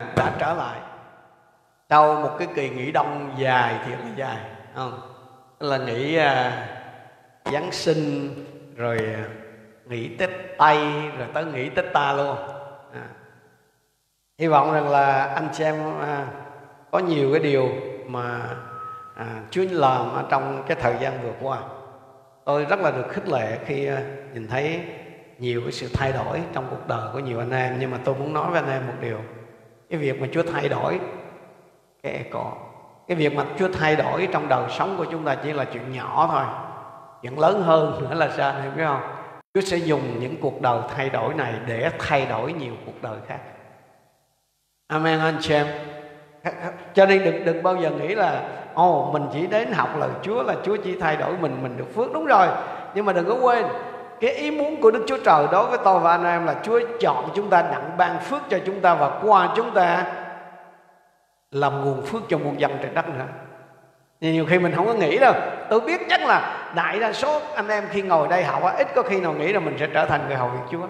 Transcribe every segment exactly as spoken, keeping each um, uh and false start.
đã trở lại sau một cái kỳ nghỉ đông dài, thiệt là dài, không? Là nghỉ à, Giáng sinh, rồi à, nghỉ Tết Tây, rồi tới nghỉ Tết ta luôn. À. Hy vọng rằng là anh chị em à, có nhiều cái điều mà à, Chúa làm ở trong cái thời gian vừa qua. Tôi rất là được khích lệ khi à, nhìn thấy nhiều cái sự thay đổi trong cuộc đời của nhiều anh em. Nhưng mà tôi muốn nói với anh em một điều: cái việc mà Chúa thay đổi cái eco, cái việc mà Chúa thay đổi trong đời sống của chúng ta chỉ là chuyện nhỏ thôi. Chuyện lớn hơn nữa là sao em biết không? Chúa sẽ dùng những cuộc đời thay đổi này để thay đổi nhiều cuộc đời khác. Amen anh chị em. Cho nên đừng đừng bao giờ nghĩ là ồ oh, mình chỉ đến học lời Chúa là Chúa chỉ thay đổi mình, mình được phước. Đúng rồi, nhưng mà đừng có quên cái ý muốn của Đức Chúa Trời đối với tôi và anh em là Chúa chọn chúng ta, đặng ban phước cho chúng ta, và qua chúng ta làm nguồn phước cho muôn dân trên đất nữa. Nhiều khi mình không có nghĩ đâu. Tôi biết chắc là đại đa số anh em khi ngồi đây học ít có khi nào nghĩ là mình sẽ trở thành người hầu việc Chúa.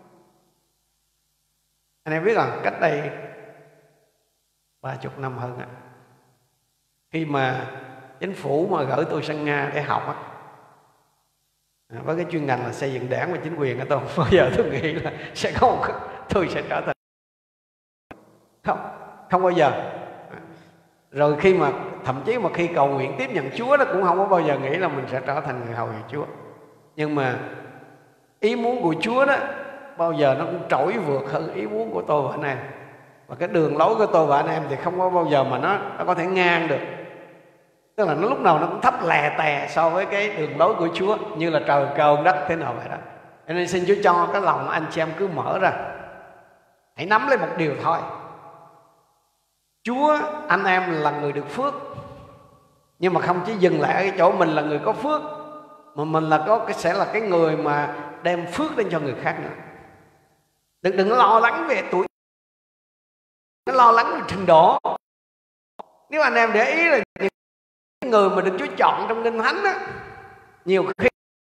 Anh em biết rằng cách đây ba chục năm hơn á, khi mà chính phủ mà gửi tôi sang Nga để học á, với cái chuyên ngành là xây dựng đảng và chính quyền, tôi không bao giờ tôi nghĩ là sẽ có một tôi sẽ trở thành, không không bao giờ. Rồi khi mà thậm chí mà khi cầu nguyện tiếp nhận Chúa, nó cũng không có bao giờ nghĩ là mình sẽ trở thành người hầu việc Chúa. Nhưng mà ý muốn của Chúa đó bao giờ nó cũng trỗi vượt hơn ý muốn của tôi và anh em. Và cái đường lối của tôi và anh em thì không có bao giờ mà nó, nó có thể ngang được. Tức là nó lúc nào nó cũng thấp lè tè so với cái đường lối của Chúa, như là trời cao đất thế nào vậy đó. Cho nên xin Chúa cho cái lòng anh chị em cứ mở ra, hãy nắm lấy một điều thôi: Chúa, anh em là người được phước, nhưng mà không chỉ dừng lại ở cái chỗ mình là người có phước, mà mình là có cái sẽ là cái người mà đem phước đến cho người khác nữa. Đừng đừng lo lắng về tuổi, nó lo lắng về trình độ. Nếu anh em để ý là những người mà được Chúa chọn trong Kinh Thánh á, nhiều khi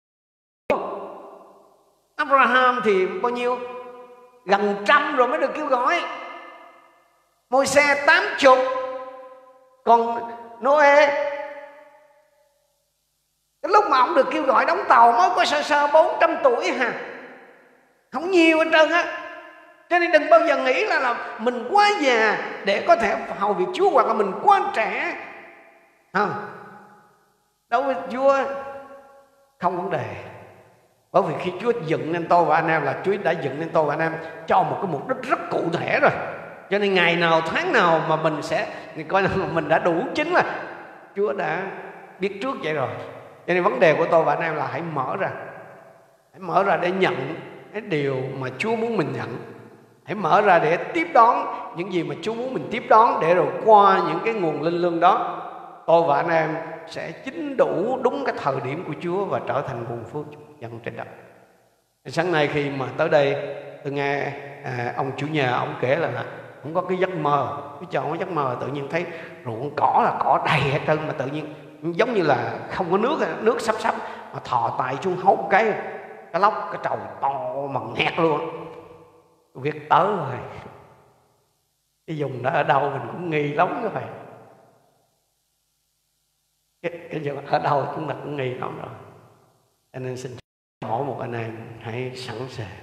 Abraham thì bao nhiêu, gần trăm rồi mới được kêu gọi. Môi-se tám chục, còn Noe cái lúc mà ông được kêu gọi đóng tàu mới có sơ sơ bốn trăm tuổi hà, không nhiều hết trơn á. Cho nên đừng bao giờ nghĩ là, là mình quá già để có thể hầu việc Chúa, hoặc là mình quá trẻ. Không, đối với Chúa không vấn đề. Bởi vì khi Chúa dựng nên tôi và anh em là Chúa đã dựng nên tôi và anh em cho một cái mục đích rất cụ thể rồi. Cho nên ngày nào tháng nào mà mình sẽ coi là mình đã đủ chính là Chúa đã biết trước vậy rồi. Cho nên vấn đề của tôi và anh em là hãy mở ra, hãy mở ra để nhận cái điều mà Chúa muốn mình nhận. Hãy mở ra để tiếp đón những gì mà Chúa muốn mình tiếp đón, để rồi qua những cái nguồn linh lương đó, tôi và anh em sẽ chính đủ đúng cái thời điểm của Chúa và trở thành nguồn phước dân trên đất. Sáng nay khi mà tới đây, tôi nghe à, ông chủ nhà ông kể là, là cũng có cái giấc mơ. Cái chồng có giấc mơ tự nhiên thấy ruộng cỏ là cỏ đầy hết trơn, mà tự nhiên giống như là không có nước, nước sắp sắp mà thò tay xuống hốt một cái cái lóc, cái trầu to mà nghẹt luôn. Tôi biết tới rồi, cái vùng đó ở đâu mình cũng nghi lắm rồi. Cái, cái vùng ở đâu chúng ta cũng nghi lắm rồi. Cho nên xin mỗi một anh em hãy sẵn sàng,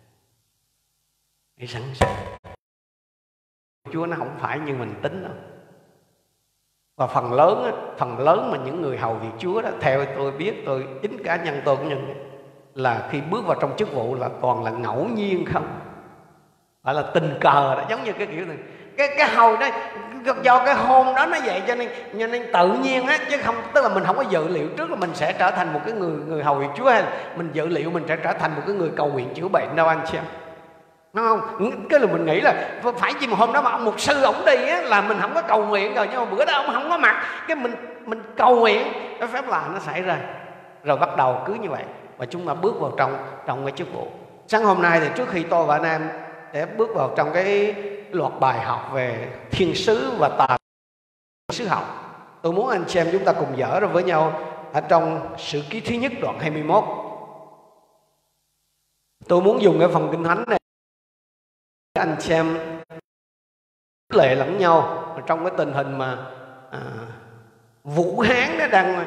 hãy sẵn sàng. Chúa nó không phải như mình tính đâu. Và phần lớn phần lớn mà những người hầu việc Chúa đó, theo tôi biết, tôi chính cá nhân tôi cũng nhận là khi bước vào trong chức vụ là toàn là ngẫu nhiên không, phải là tình cờ đó. Giống như cái kiểu này, cái cái hầu đó do cái hôm đó nó vậy, cho nên cho nên tự nhiên á, chứ không, tức là mình không có dự liệu trước là mình sẽ trở thành một cái người người hầu việc Chúa, hay là mình dự liệu mình sẽ trở thành một cái người cầu nguyện chữa bệnh đâu anh chị em. Đúng không? Cái là mình nghĩ là phải chỉ một hôm đó mà ông mục sư ổng đi á, là mình không có cầu nguyện rồi, nhưng mà bữa đó ông không có mặt, cái mình mình cầu nguyện, cái phép lạ nó xảy ra, rồi bắt đầu cứ như vậy và chúng ta bước vào trong trong cái chức vụ. Sáng hôm nay thì trước khi tôi và anh em để bước vào trong cái loạt bài học về thiên sứ và tà sứ học, tôi muốn anh chị em chúng ta cùng dở ra với nhau ở trong Sử Ký thứ nhất đoạn hai mươi mốt. Tôi muốn dùng cái phần kinh thánh này anh chị em lệ lẫn nhau trong cái tình hình mà à, Vũ Hán nó đang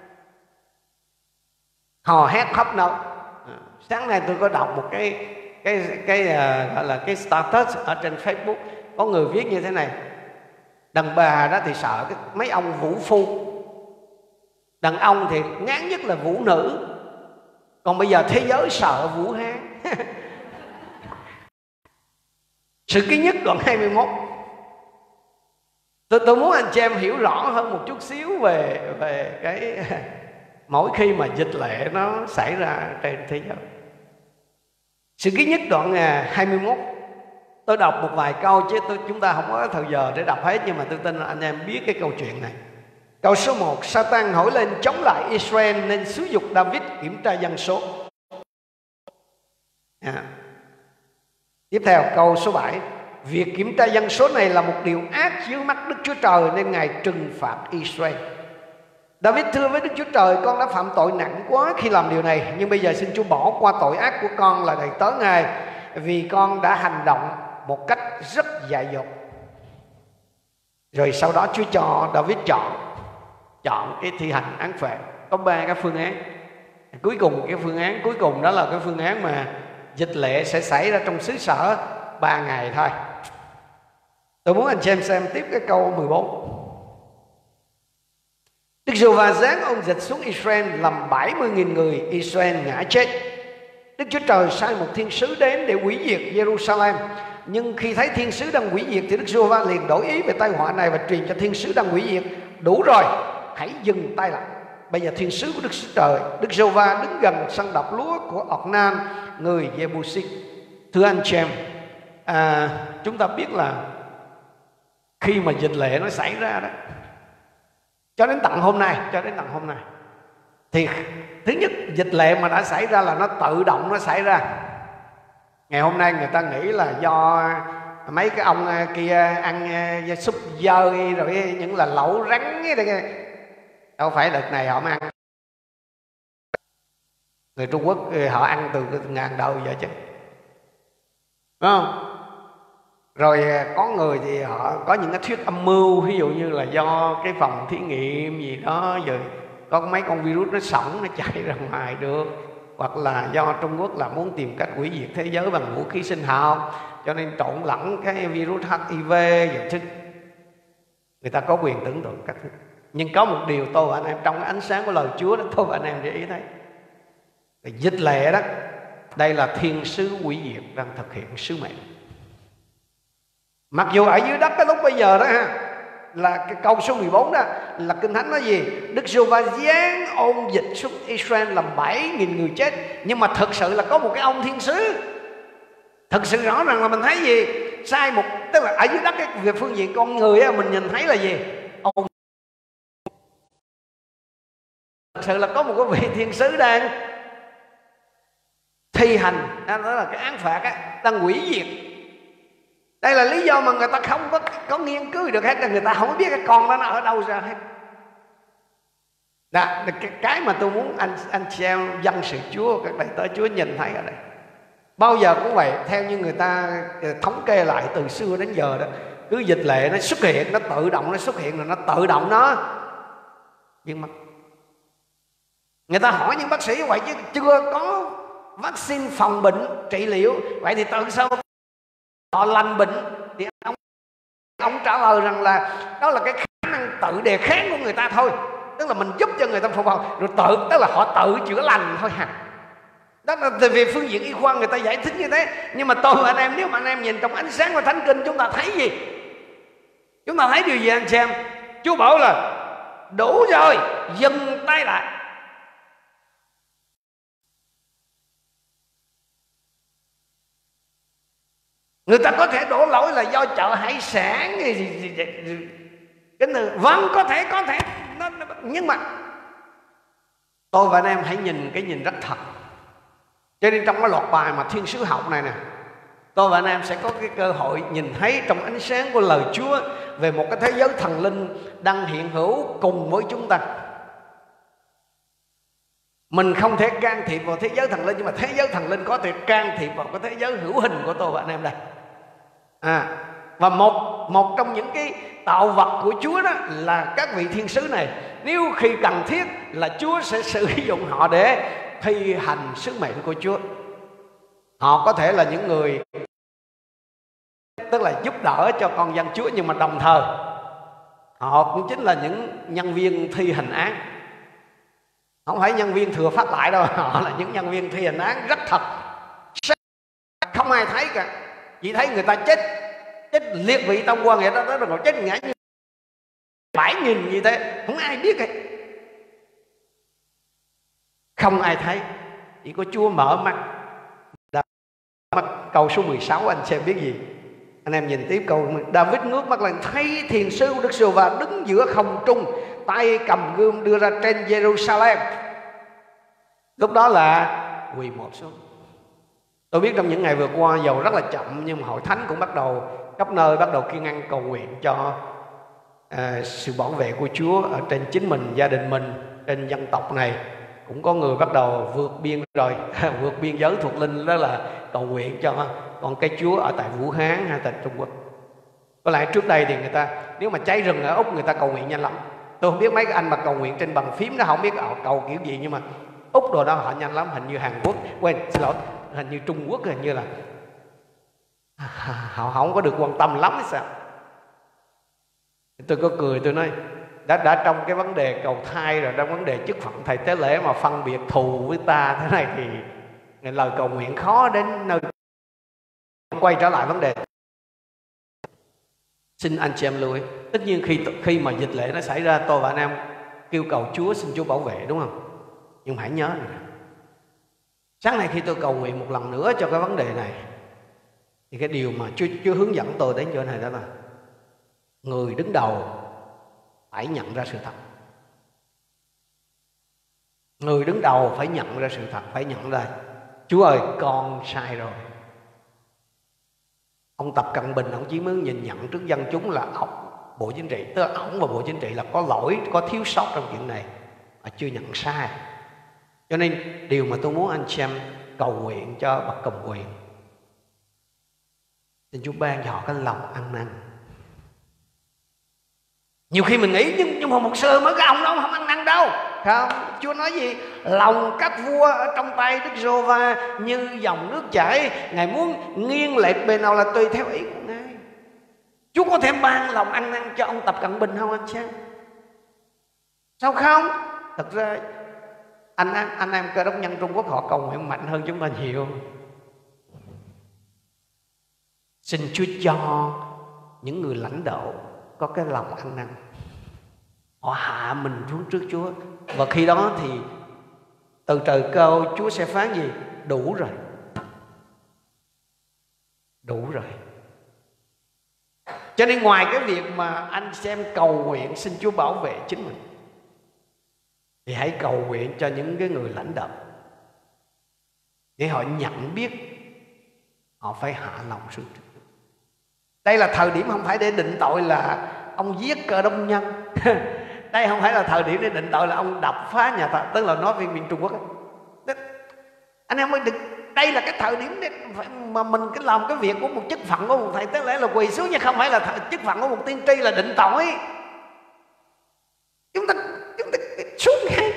hò hét khắp nơi. À, sáng nay tôi có đọc một cái cái cái uh, gọi là cái status ở trên Facebook, có người viết như thế này: đàn bà đó thì sợ cái, mấy ông vũ phu, đàn ông thì ngán nhất là vũ nữ, còn bây giờ thế giới sợ Vũ Hán. Sự ký nhất đoạn hai mươi mốt. Tôi, tôi muốn anh chị em hiểu rõ hơn một chút xíu về về cái mỗi khi mà dịch lệ nó xảy ra trên thế giới. Sự ký nhất đoạn hai mươi mốt. Tôi đọc một vài câu chứ tôi, chúng ta không có thời giờ để đọc hết, nhưng mà tôi tin là anh em biết cái câu chuyện này. Câu số một: Satan nổi lên chống lại Israel nên xúi giục David kiểm tra dân số. À. Tiếp theo câu số bảy: việc kiểm tra dân số này là một điều ác dưới mắt Đức Chúa Trời nên Ngài trừng phạt Israel. David thưa với Đức Chúa Trời: con đã phạm tội nặng quá khi làm điều này, nhưng bây giờ xin Chúa bỏ qua tội ác của con là đầy tớ Ngài, vì con đã hành động một cách rất dại dột. Rồi sau đó Chúa cho David chọn chọn cái thi hành án phạt. Có ba cái phương án. Cuối cùng cái phương án cuối cùng đó là cái phương án mà dịch lệ sẽ xảy ra trong xứ sở ba ngày thôi. Tôi muốn anh chị em xem tiếp cái câu mười bốn. Đức Giê-hô-va giáng ôn dịch xuống Israel làm bảy mươi nghìn người Israel ngã chết. Đức Chúa Trời sai một thiên sứ đến để hủy diệt Jerusalem. Nhưng khi thấy thiên sứ đang hủy diệt thì Đức Giê-hô-va liền đổi ý về tai họa này và truyền cho thiên sứ đang hủy diệt: đủ rồi, hãy dừng tay lại. Bây giờ thiên sứ của Đức Chúa Trời, Đức Giê-hô-va đứng gần sân đập lúa của Ornan người Jebusít. Thưa anh chị em, à, chúng ta biết là khi mà dịch lệ nó xảy ra đó, cho đến tận hôm nay, cho đến tận hôm nay, thì thứ nhất, dịch lệ mà đã xảy ra là nó tự động nó xảy ra. Ngày hôm nay người ta nghĩ là do mấy cái ông kia ăn súp dơi rồi những là lẩu rắn ấy, đâu phải đợt này họ ăn. Người Trung Quốc họ ăn từ ngàn đầu giờ chứ, đúng không? Rồi có người thì họ có những cái thuyết âm mưu, ví dụ như là do cái phòng thí nghiệm gì đó rồi có mấy con virus nó sống nó chạy ra ngoài được, hoặc là do Trung Quốc là muốn tìm cách hủy diệt thế giới bằng vũ khí sinh học, cho nên trộn lẫn cái virus hát i vê rồi chứ. Người ta có quyền tưởng tượng các thứ. Nhưng có một điều tôi và anh em trong cái ánh sáng của lời Chúa đó, tôi và anh em để ý thấy, dịch lệ đó, đây là thiên sứ hủy diệt đang thực hiện sứ mệnh. Mặc dù ở dưới đất cái lúc bây giờ đó ha, là cái câu số mười bốn đó là Kinh Thánh nói gì? Đức Giê-hô-va giáng ôn dịch xuống Israel làm bảy nghìn người chết. Nhưng mà thực sự là có một cái ông thiên sứ. Thực sự rõ ràng là mình thấy gì? Sai một, tức là ở dưới đất cái về phương diện con người á, mình nhìn thấy là gì? Ông thực sự là có một cái vị thiên sứ đang thi hành, đó là cái án phạt á, đang hủy diệt. Đây là lý do mà người ta không có, có nghiên cứu được hết, là người ta không biết cái con đó nó ở đâu ra hết. Đó, cái, cái mà tôi muốn anh anh chị em dân sự Chúa, các đầy tớ Chúa nhìn thấy ở đây. Bao giờ cũng vậy, theo như người ta thống kê lại từ xưa đến giờ đó, cứ dịch lệ nó xuất hiện, nó tự động nó xuất hiện rồi nó tự động nó biến mất. Người ta hỏi những bác sĩ vậy chứ chưa có vaccine phòng bệnh trị liệu, vậy thì từ sao họ lành bệnh? Thì ông ông trả lời rằng là đó là cái khả năng tự đề kháng của người ta thôi, tức là mình giúp cho người ta phục hồi rồi tự, tức là họ tự chữa lành thôi hả? Đó là về phương diện y khoa người ta giải thích như thế. Nhưng mà tôi và anh em, nếu mà anh em nhìn trong ánh sáng của Thánh Kinh, chúng ta thấy gì? Chúng ta thấy điều gì anh xem? Chúa bảo là đủ rồi, dừng tay lại. Người ta có thể đổ lỗi là do chợ hải sản gì, gì, gì, gì. Cái này, vâng, có thể, có thể nó, nó, nhưng mà tôi và anh em hãy nhìn cái nhìn rất thật. Cho nên trong cái loạt bài mà thiên sứ học này nè, tôi và anh em sẽ có cái cơ hội nhìn thấy trong ánh sáng của lời Chúa về một cái thế giới thần linh đang hiện hữu cùng với chúng ta. Mình không thể can thiệp vào thế giới thần linh, nhưng mà thế giới thần linh có thể can thiệp vào cái thế giới hữu hình của tôi và anh em đây. À, Và một một trong những cái tạo vật của Chúa đó là các vị thiên sứ này. Nếu khi cần thiết là Chúa sẽ sử dụng họ để thi hành sứ mệnh của Chúa. Họ có thể là những người tức là giúp đỡ cho con dân Chúa, nhưng mà đồng thời họ cũng chính là những nhân viên thi hành án. Không phải nhân viên thừa phát lại đâu, họ là những nhân viên thi hành án rất thật. Không ai thấy cả, chỉ thấy người ta chết chết liệt vị tông qua vậy đó, đó rồi chết ngã như bảy nghìn như thế, không ai biết ấy. Không ai thấy, chỉ có Chúa mở mắt. Mắt câu số mười sáu anh xem biết gì. Anh em nhìn tiếp câu: David ngước mắt lên thấy thiền sư Đức Giê-hô-va đứng giữa không trung, tay cầm gươm đưa ra trên Jerusalem. Lúc đó là quỳ một xuống. Tôi biết trong những ngày vừa qua dầu rất là chậm, nhưng mà hội thánh cũng bắt đầu khắp nơi bắt đầu kiên ăn cầu nguyện cho à, sự bảo vệ của Chúa ở trên chính mình, gia đình mình, trên dân tộc này. Cũng có người bắt đầu vượt biên rồi vượt biên giới thuộc linh, đó là cầu nguyện cho con cái Chúa ở tại Vũ Hán hay tại Trung Quốc. Có lẽ trước đây thì người ta, nếu mà cháy rừng ở Úc, người ta cầu nguyện nhanh lắm. Tôi không biết mấy cái anh mà cầu nguyện trên bàn phím đó, không biết họ cầu kiểu gì, nhưng mà Úc đồ đó họ nhanh lắm. Hình như Hàn Quốc, quên xin lỗi, hình như Trung Quốc hình như là họ không có được quan tâm lắm hay sao. Tôi có cười, tôi nói đã đã trong cái vấn đề cầu thai rồi, trong vấn đề chức phận thầy tế lễ mà phân biệt thù với ta thế này thì lời cầu nguyện khó đến nơi. Quay trở lại vấn đề, xin anh chị em lưu ý, tất nhiên khi khi mà dịch lễ nó xảy ra, tôi và anh em kêu cầu Chúa, xin Chúa bảo vệ, đúng không? Nhưng hãy nhớ này, sáng nay khi tôi cầu nguyện một lần nữa cho cái vấn đề này, thì cái điều mà Chúa, Chúa hướng dẫn tôi đến chỗ này đó là người đứng đầu phải nhận ra sự thật. Người đứng đầu phải nhận ra sự thật, phải nhận ra Chúa ơi, con sai rồi. Ông Tập Cận Bình, ông chỉ mới nhìn nhận trước dân chúng là ông Bộ Chính trị, tức là ông và Bộ Chính trị là có lỗi, có thiếu sót trong chuyện này mà chưa nhận sai. Cho nên điều mà tôi muốn anh chị em cầu nguyện cho bậc cầm quyền, xin Chúa ban cho họ cái lòng ăn năn. Nhiều khi mình nghĩ nhưng, nhưng mà một sư mới cái ông đó không ăn năn đâu. Không, Chúa nói gì? Lòng các vua ở trong tay Đức Giê-hô-va như dòng nước chảy, Ngài muốn nghiêng lệch bên nào là tùy theo ý của Ngài. Chúa có thể ban lòng ăn năn cho ông Tập Cận Bình không anh chị? Sao không? Thật ra anh em anh em Cơ Đốc nhân Trung Quốc họ cầu nguyện mạnh hơn chúng ta nhiều. Xin Chúa cho những người lãnh đạo có cái lòng ăn năn, họ hạ mình xuống trước Chúa, và khi đó thì từ trời cao Chúa sẽ phán gì? Đủ rồi, đủ rồi. Cho nên ngoài cái việc mà anh xem cầu nguyện xin Chúa bảo vệ chính mình, thì hãy cầu nguyện cho những cái người lãnh đạo để họ nhận biết họ phải hạ lòng xuống trước. Đây là thời điểm không phải để định tội là ông giết Cơ Đốc nhân. Đây không phải là thời điểm để định tội là ông đập phá nhà thờ, tức là nói về miền Trung Quốc. Anh em mới được, đây là cái thời điểm để mà mình cái làm cái việc của một chức phận của một thầy tế lễ là quỳ xuống, chứ không phải là chức phận của một tiên tri là định tội. Chúng ta chúng ta xuống ngay.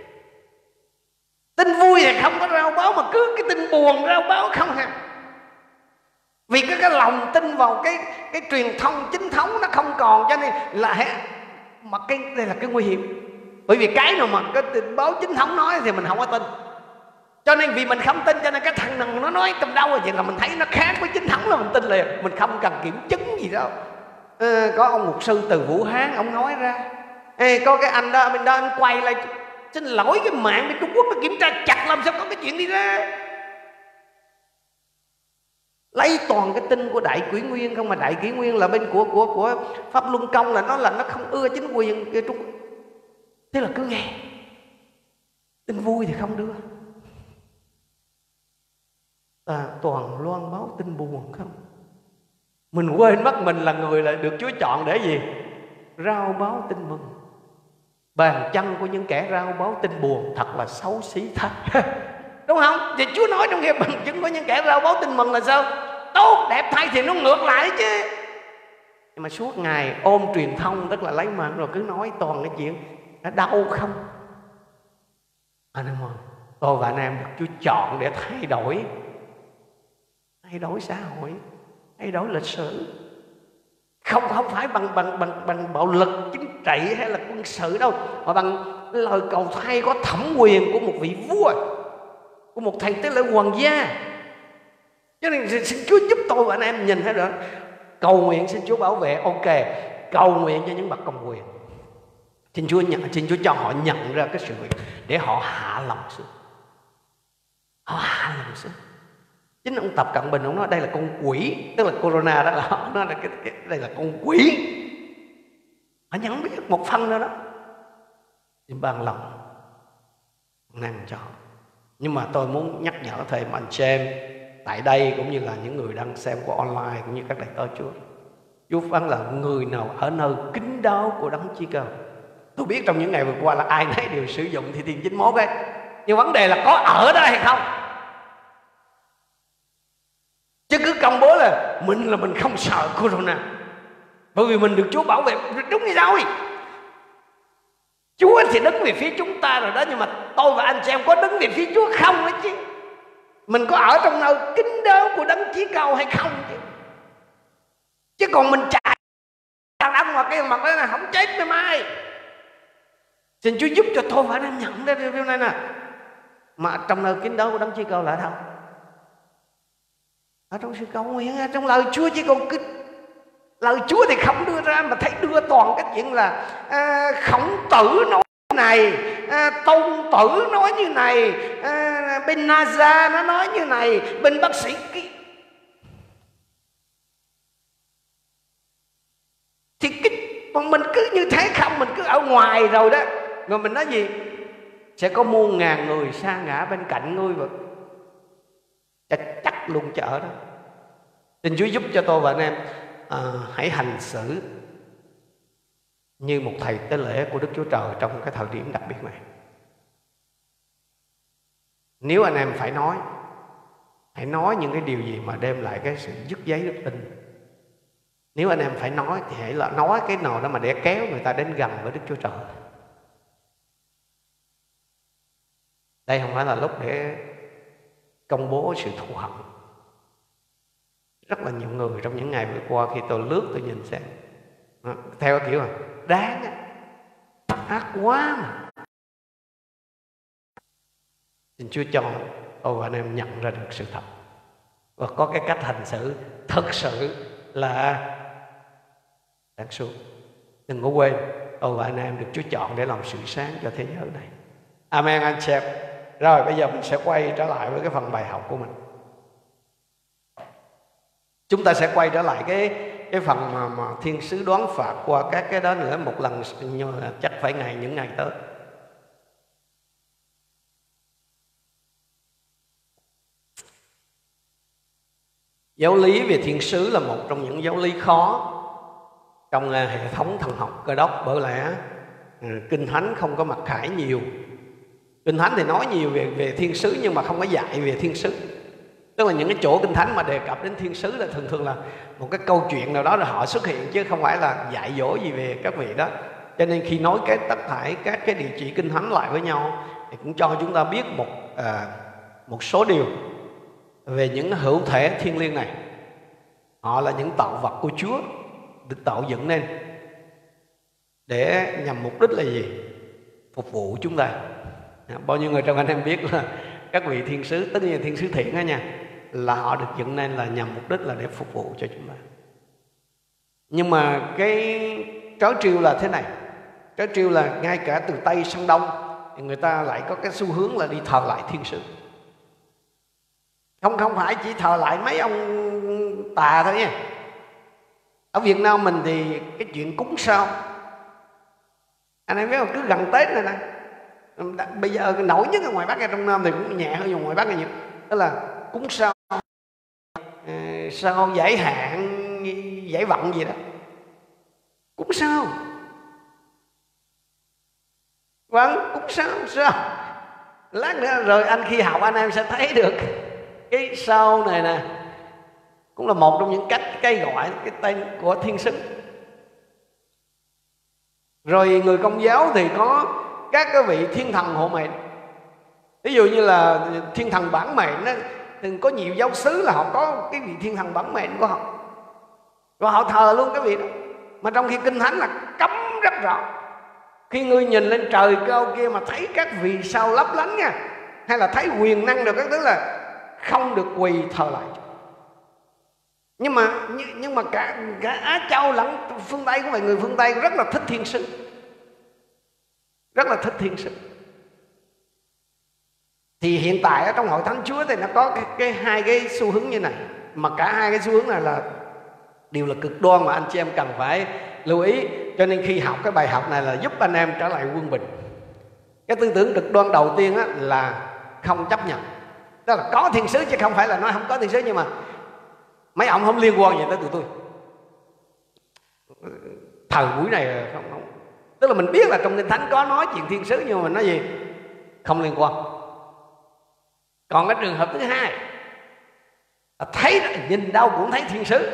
Tin vui thì không có rao báo, mà cứ cái tin buồn rao báo không hả? Vì cái, cái lòng tin vào cái cái truyền thông chính thống nó không còn, cho nên là mà cái đây là cái nguy hiểm. Bởi vì cái nào mà cái tình báo chính thống nói thì mình không có tin. Cho nên vì mình không tin, cho nên cái thằng nào nó nói trong đâu thì là mình thấy nó khác với chính thống là mình tin liền, mình không cần kiểm chứng gì đâu. À, có ông mục sư từ Vũ Hán ông nói ra, Ê, có cái anh đó bên đó anh quay lại, xin lỗi cái mạng bên Trung Quốc nó kiểm tra chặt, làm sao có cái chuyện đi ra. Lấy toàn cái tin của Đại Kỷ Nguyên không, mà Đại Kỷ Nguyên là bên của của của Pháp Luân Công, là nó là nó không ưa chính quyền kia Trung Quốc. Thế là cứ nghe tin vui thì không đưa, à, toàn loan báo tin buồn không. Mình quên mất mình là người là được Chúa chọn để gì? Rao báo tin mừng. Bàn chân của những kẻ rao báo tin buồn thật là xấu xí thật. Đúng không? Thì Chúa nói trong kia bằng chứng của những kẻ rao báo tin mừng là sao? Tốt đẹp thay thì nó ngược lại chứ. Nhưng mà suốt ngày ôm truyền thông, tức là lấy mạng rồi cứ nói toàn cái chuyện nó đau không. Anh em ơi, tôi và anh em được Chúa chọn để thay đổi, thay đổi xã hội, thay đổi lịch sử. Không không phải bằng bằng bằng bằng bạo lực chính trị hay là quân sự đâu, mà bằng lời cầu thay có thẩm quyền của một vị vua, của một thầy tế lễ hoàng gia. Cho nên xin Chúa giúp tôi và anh em nhìn thấy đó. Cầu nguyện xin Chúa bảo vệ, ok. Cầu nguyện cho những bậc cầm quyền. Xin Chúa nhận, xin Chúa cho họ nhận ra cái sự việc để họ hạ lòng xuống. Họ hạ lòng xuống. Chính ông Tập Cận Bình ông nói đây là con quỷ, tức là corona đó, là họ nói là cái, cái, đây là con quỷ. Họ nhận biết một phần nữa đó. Xin ban lòng năng cho. Nhưng mà tôi muốn nhắc nhở thầy anh chị em tại đây cũng như là những người đang xem qua online cũng như các đại tớ Chúa. Chúa phán là người nào ở nơi kín đáo của Đấng Chí Cao. Tôi biết trong những ngày vừa qua là ai nấy đều sử dụng Thi Thiên chín mươi mốt ấy, nhưng vấn đề là có ở đó hay không. Chứ cứ công bố là mình là mình không sợ corona bởi vì mình được Chúa bảo vệ, đúng hay sao? Chúa thì đứng về phía chúng ta rồi đó, nhưng mà tôi và anh chị em có đứng về phía Chúa không ấy chứ. Mình có ở trong nơi kín đáo của Đấng Chí Cao hay không chứ. Chứ còn mình chạy đàn ông mà cái mặt đó là không chết mai mai. Xin Chúa giúp cho tôi và anh em nhận ra điều này nè. Mà trong nơi kín đáo của Đấng Chí Cao là ở đâu? Ở trong sự cầu nguyện, trong lời Chúa. Chứ còn cứ lời Chúa thì không đưa ra, mà thấy đưa toàn cái chuyện là à, Khổng Tử nói như này, à, Tôn Tử nói như này, à, bên NASA nó nói như này, bên bác sĩ kia. Thì cái, còn mình cứ như thế không, mình cứ ở ngoài rồi đó. Rồi mình nói gì? Sẽ có muôn ngàn người sa ngã bên cạnh ngươi và chắc, chắc luôn chở đó. Xin Chúa giúp cho tôi và anh em à, hãy hành xử như một thầy tế lễ của Đức Chúa Trời trong cái thời điểm đặc biệt này. Nếu anh em phải nói, hãy nói những cái điều gì mà đem lại cái sự dứt giấy đức tin. Nếu anh em phải nói thì hãy là nói cái nào đó mà để kéo người ta đến gần với Đức Chúa Trời. Đây không phải là lúc để công bố sự thù hận. Rất là nhiều người trong những ngày vừa qua khi tôi lướt tôi nhìn xem theo cái kiểu là đáng á, ác quá mà. Xin Chúa cho tôi và anh em nhận ra được sự thật và có cái cách hành xử thật sự là đáng suốt. Đừng có quên tôi và anh em được Chúa chọn để làm sự sáng cho thế giới này. Amen anh chị em. Rồi bây giờ mình sẽ quay trở lại với cái phần bài học của mình. Chúng ta sẽ quay trở lại cái cái phần mà, mà thiên sứ đoán phạt qua các cái đó nữa một lần, nhưng mà chắc phải ngày những ngày tới. Giáo lý về thiên sứ là một trong những giáo lý khó trong uh, hệ thống thần học Cơ Đốc, bởi lẽ uh, Kinh Thánh không có mặc khải nhiều. Kinh Thánh thì nói nhiều về về thiên sứ nhưng mà không có dạy về thiên sứ. Tức là những cái chỗ Kinh Thánh mà đề cập đến thiên sứ là thường thường là một cái câu chuyện nào đó rồi họ xuất hiện, chứ không phải là dạy dỗ gì về các vị đó. Cho nên khi nói cái tất thải các cái địa chỉ Kinh Thánh lại với nhau thì cũng cho chúng ta biết một à, một số điều về những hữu thể thiên liêng này. Họ là những tạo vật của Chúa được tạo dựng nên để nhằm mục đích là gì? Phục vụ chúng ta. Bao nhiêu người trong anh em biết là các vị thiên sứ, tất nhiên thiên sứ thiện đó nha, là họ được dựng nên là nhằm mục đích là để phục vụ cho chúng ta. Nhưng mà cái trớ trêu là thế này, trớ trêu là ngay cả từ Tây sang Đông thì người ta lại có cái xu hướng là đi thờ lại thiên sứ. Không không phải chỉ thờ lại mấy ông tà thôi nha. Ở Việt Nam mình thì cái chuyện cúng sao, anh em biết không, cứ gần Tết này nè, bây giờ nổi nhất ở ngoài Bắc hay trong Nam thì cũng nhẹ hơn ngoài Bắc là nhiều. Đó là cúng sao, sao giải hạn, giải vận gì đó. Cúng sao? Vâng, cúng sao? Sao? Lát nữa rồi anh khi học anh em sẽ thấy được cái sao này nè, cũng là một trong những cách cây gọi cái tên của thiên sứ. Rồi người Công giáo thì có các cái vị thiên thần hộ mệnh. Ví dụ như là thiên thần bản mệnh đó, thì có nhiều giáo xứ là họ có cái vị thiên thần bản mệnh của họ, và họ thờ luôn cái vị đó. Mà trong khi Kinh Thánh là cấm rất rõ, khi ngươi nhìn lên trời cao kia mà thấy các vì sao lấp lánh nha, hay là thấy quyền năng được các thứ là không được quỳ thờ lại. Nhưng mà nhưng mà cả cả Á Châu lẫn phương Tây của vậy, người phương Tây rất là thích thiên sứ, rất là thích thiên sứ. Thì hiện tại ở trong hội thánh Chúa thì nó có cái, cái hai cái xu hướng như này, mà cả hai cái xu hướng này là đều là cực đoan mà anh chị em cần phải lưu ý. Cho nên khi học cái bài học này là giúp anh em trở lại quân bình. Cái tư tưởng cực đoan đầu tiên á, là không chấp nhận, đó là có thiên sứ chứ không phải là nói không có thiên sứ, nhưng mà mấy ông không liên quan gì tới tụi tôi. Thời buổi này không, không. Tức là mình biết là trong Kinh Thánh có nói chuyện thiên sứ, nhưng mà nói gì không liên quan. Còn cái trường hợp thứ hai là thấy nhìn đâu cũng thấy thiên sứ,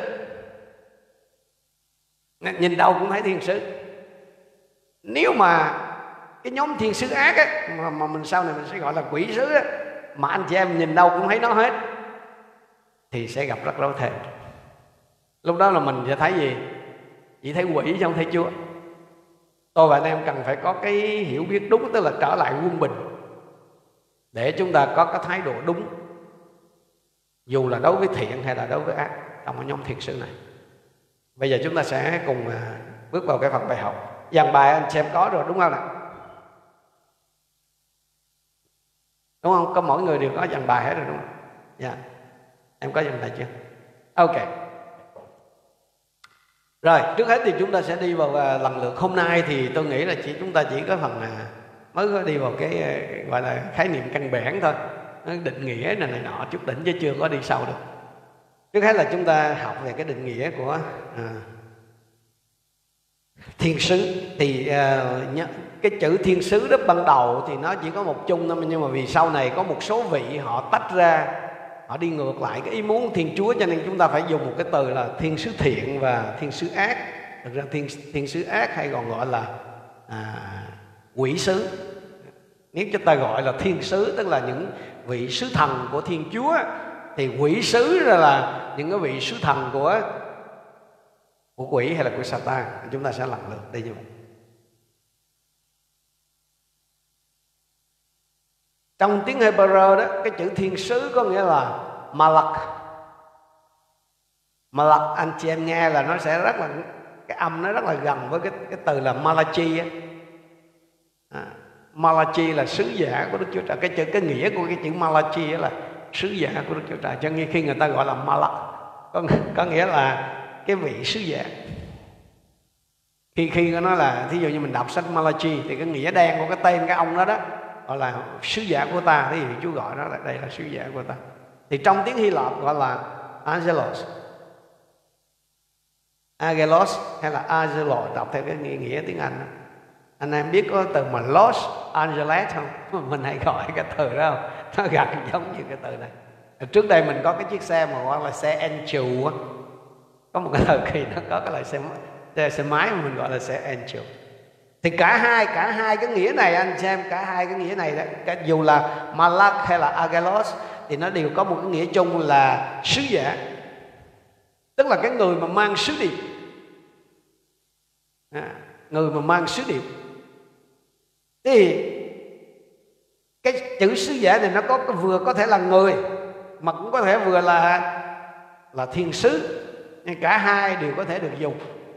nhìn đâu cũng thấy thiên sứ. Nếu mà cái nhóm thiên sứ ác ấy, mà, mà mình sau này mình sẽ gọi là quỷ sứ ấy, mà anh chị em nhìn đâu cũng thấy nó hết, thì sẽ gặp rất rối thêm. Lúc đó là mình sẽ thấy gì? Chỉ thấy quỷ chứ không thấy Chúa. Tôi và anh em cần phải có cái hiểu biết đúng, tức là trở lại quân bình, để chúng ta có cái thái độ đúng, dù là đối với thiện hay là đối với ác trong cái nhóm thiên sứ này. Bây giờ chúng ta sẽ cùng bước vào cái phần bài học. Dàn bài anh xem có rồi đúng không nào? Đúng không? Có mỗi người đều có dàn bài hết rồi đúng không? Dạ. Yeah. Em có dàn bài chưa? Ok. Rồi, trước hết thì chúng ta sẽ đi vào lần lượt. Hôm nay thì tôi nghĩ là chỉ chúng ta chỉ có phần mới có đi vào cái gọi là khái niệm căn bản thôi, định nghĩa này này nọ chút đỉnh, chứ chưa có đi sâu được. Trước hết là chúng ta học về cái định nghĩa của à, thiên sứ. Thì à, cái chữ thiên sứ đó ban đầu thì nó chỉ có một chung thôi, nhưng mà vì sau này có một số vị họ tách ra, họ đi ngược lại cái ý muốn Thiên Chúa, cho nên chúng ta phải dùng một cái từ là thiên sứ thiện và thiên sứ ác. Thực ra thiên, thiên sứ ác hay còn gọi là à, quỷ sứ. Nếu chúng ta gọi là thiên sứ tức là những vị sứ thần của Thiên Chúa, thì quỷ sứ là những cái vị sứ thần của của quỷ hay là của Satan. Chúng ta sẽ lần lượt đi như vậy. Trong tiếng Hebrew đó, cái chữ thiên sứ có nghĩa là malak. Malak anh chị em nghe là nó sẽ rất là, cái âm nó rất là gần với cái, cái từ là Malachi á. À, Malachi là sứ giả của Đức Chúa Trời. Cái chữ cái nghĩa của cái chữ Malachi là sứ giả của Đức Chúa Trời. Cho nên khi người ta gọi là Malak có, có nghĩa là cái vị sứ giả. Khi khi nó là thí dụ như mình đọc sách Malachi thì cái nghĩa đen của cái tên cái ông đó đó gọi là sứ giả của ta, thì Chúa gọi nó là đây là sứ giả của ta. Thì trong tiếng Hy Lạp gọi là Angelos, Angelos hay là Angelo, đọc theo cái nghĩa, nghĩa tiếng Anh đó. Anh em biết có từ mà Los Angeles không? Mình hay gọi cái từ đó không? Nó gần giống như cái từ này. Trước đây mình có cái chiếc xe mà gọi là xe Angel á. Có một cái thời kỳ nó có cái loại xe, xe, xe máy mà mình gọi là xe Angel. Thì cả hai cả hai cái nghĩa này anh xem, cả hai cái nghĩa này đó, cả, dù là Malak hay là Angelos thì nó đều có một cái nghĩa chung là sứ giả, tức là cái người mà mang sứ điệp, à, người mà mang sứ điệp. Thì cái chữ sứ giả này nó có vừa có thể là người mà cũng có thể vừa là là thiên sứ, nhưng cả hai đều có thể được dùng.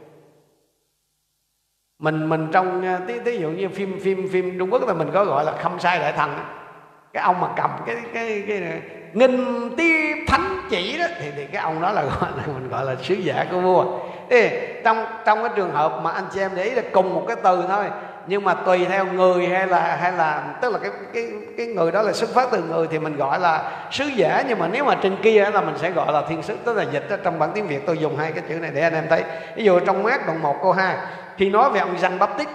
Mình mình trong tí ví dụ như phim phim phim Trung Quốc là mình có gọi là Khâm Sai Đại Thần, cái ông mà cầm cái cái cái, cái nghìn tiếp thánh chỉ đó, thì, thì cái ông đó là gọi là mình gọi là sứ giả của vua. Thế trong trong cái trường hợp mà anh chị em để ý là cùng một cái từ thôi, nhưng mà tùy theo người hay là hay là tức là cái cái cái người đó là xuất phát từ người thì mình gọi là sứ giả, nhưng mà nếu mà trên kia là mình sẽ gọi là thiên sứ. Tức là dịch đó, trong bản tiếng Việt tôi dùng hai cái chữ này để anh em thấy. Ví dụ trong Mác đoạn một câu hai, khi nói về ông Giăng Báp Tít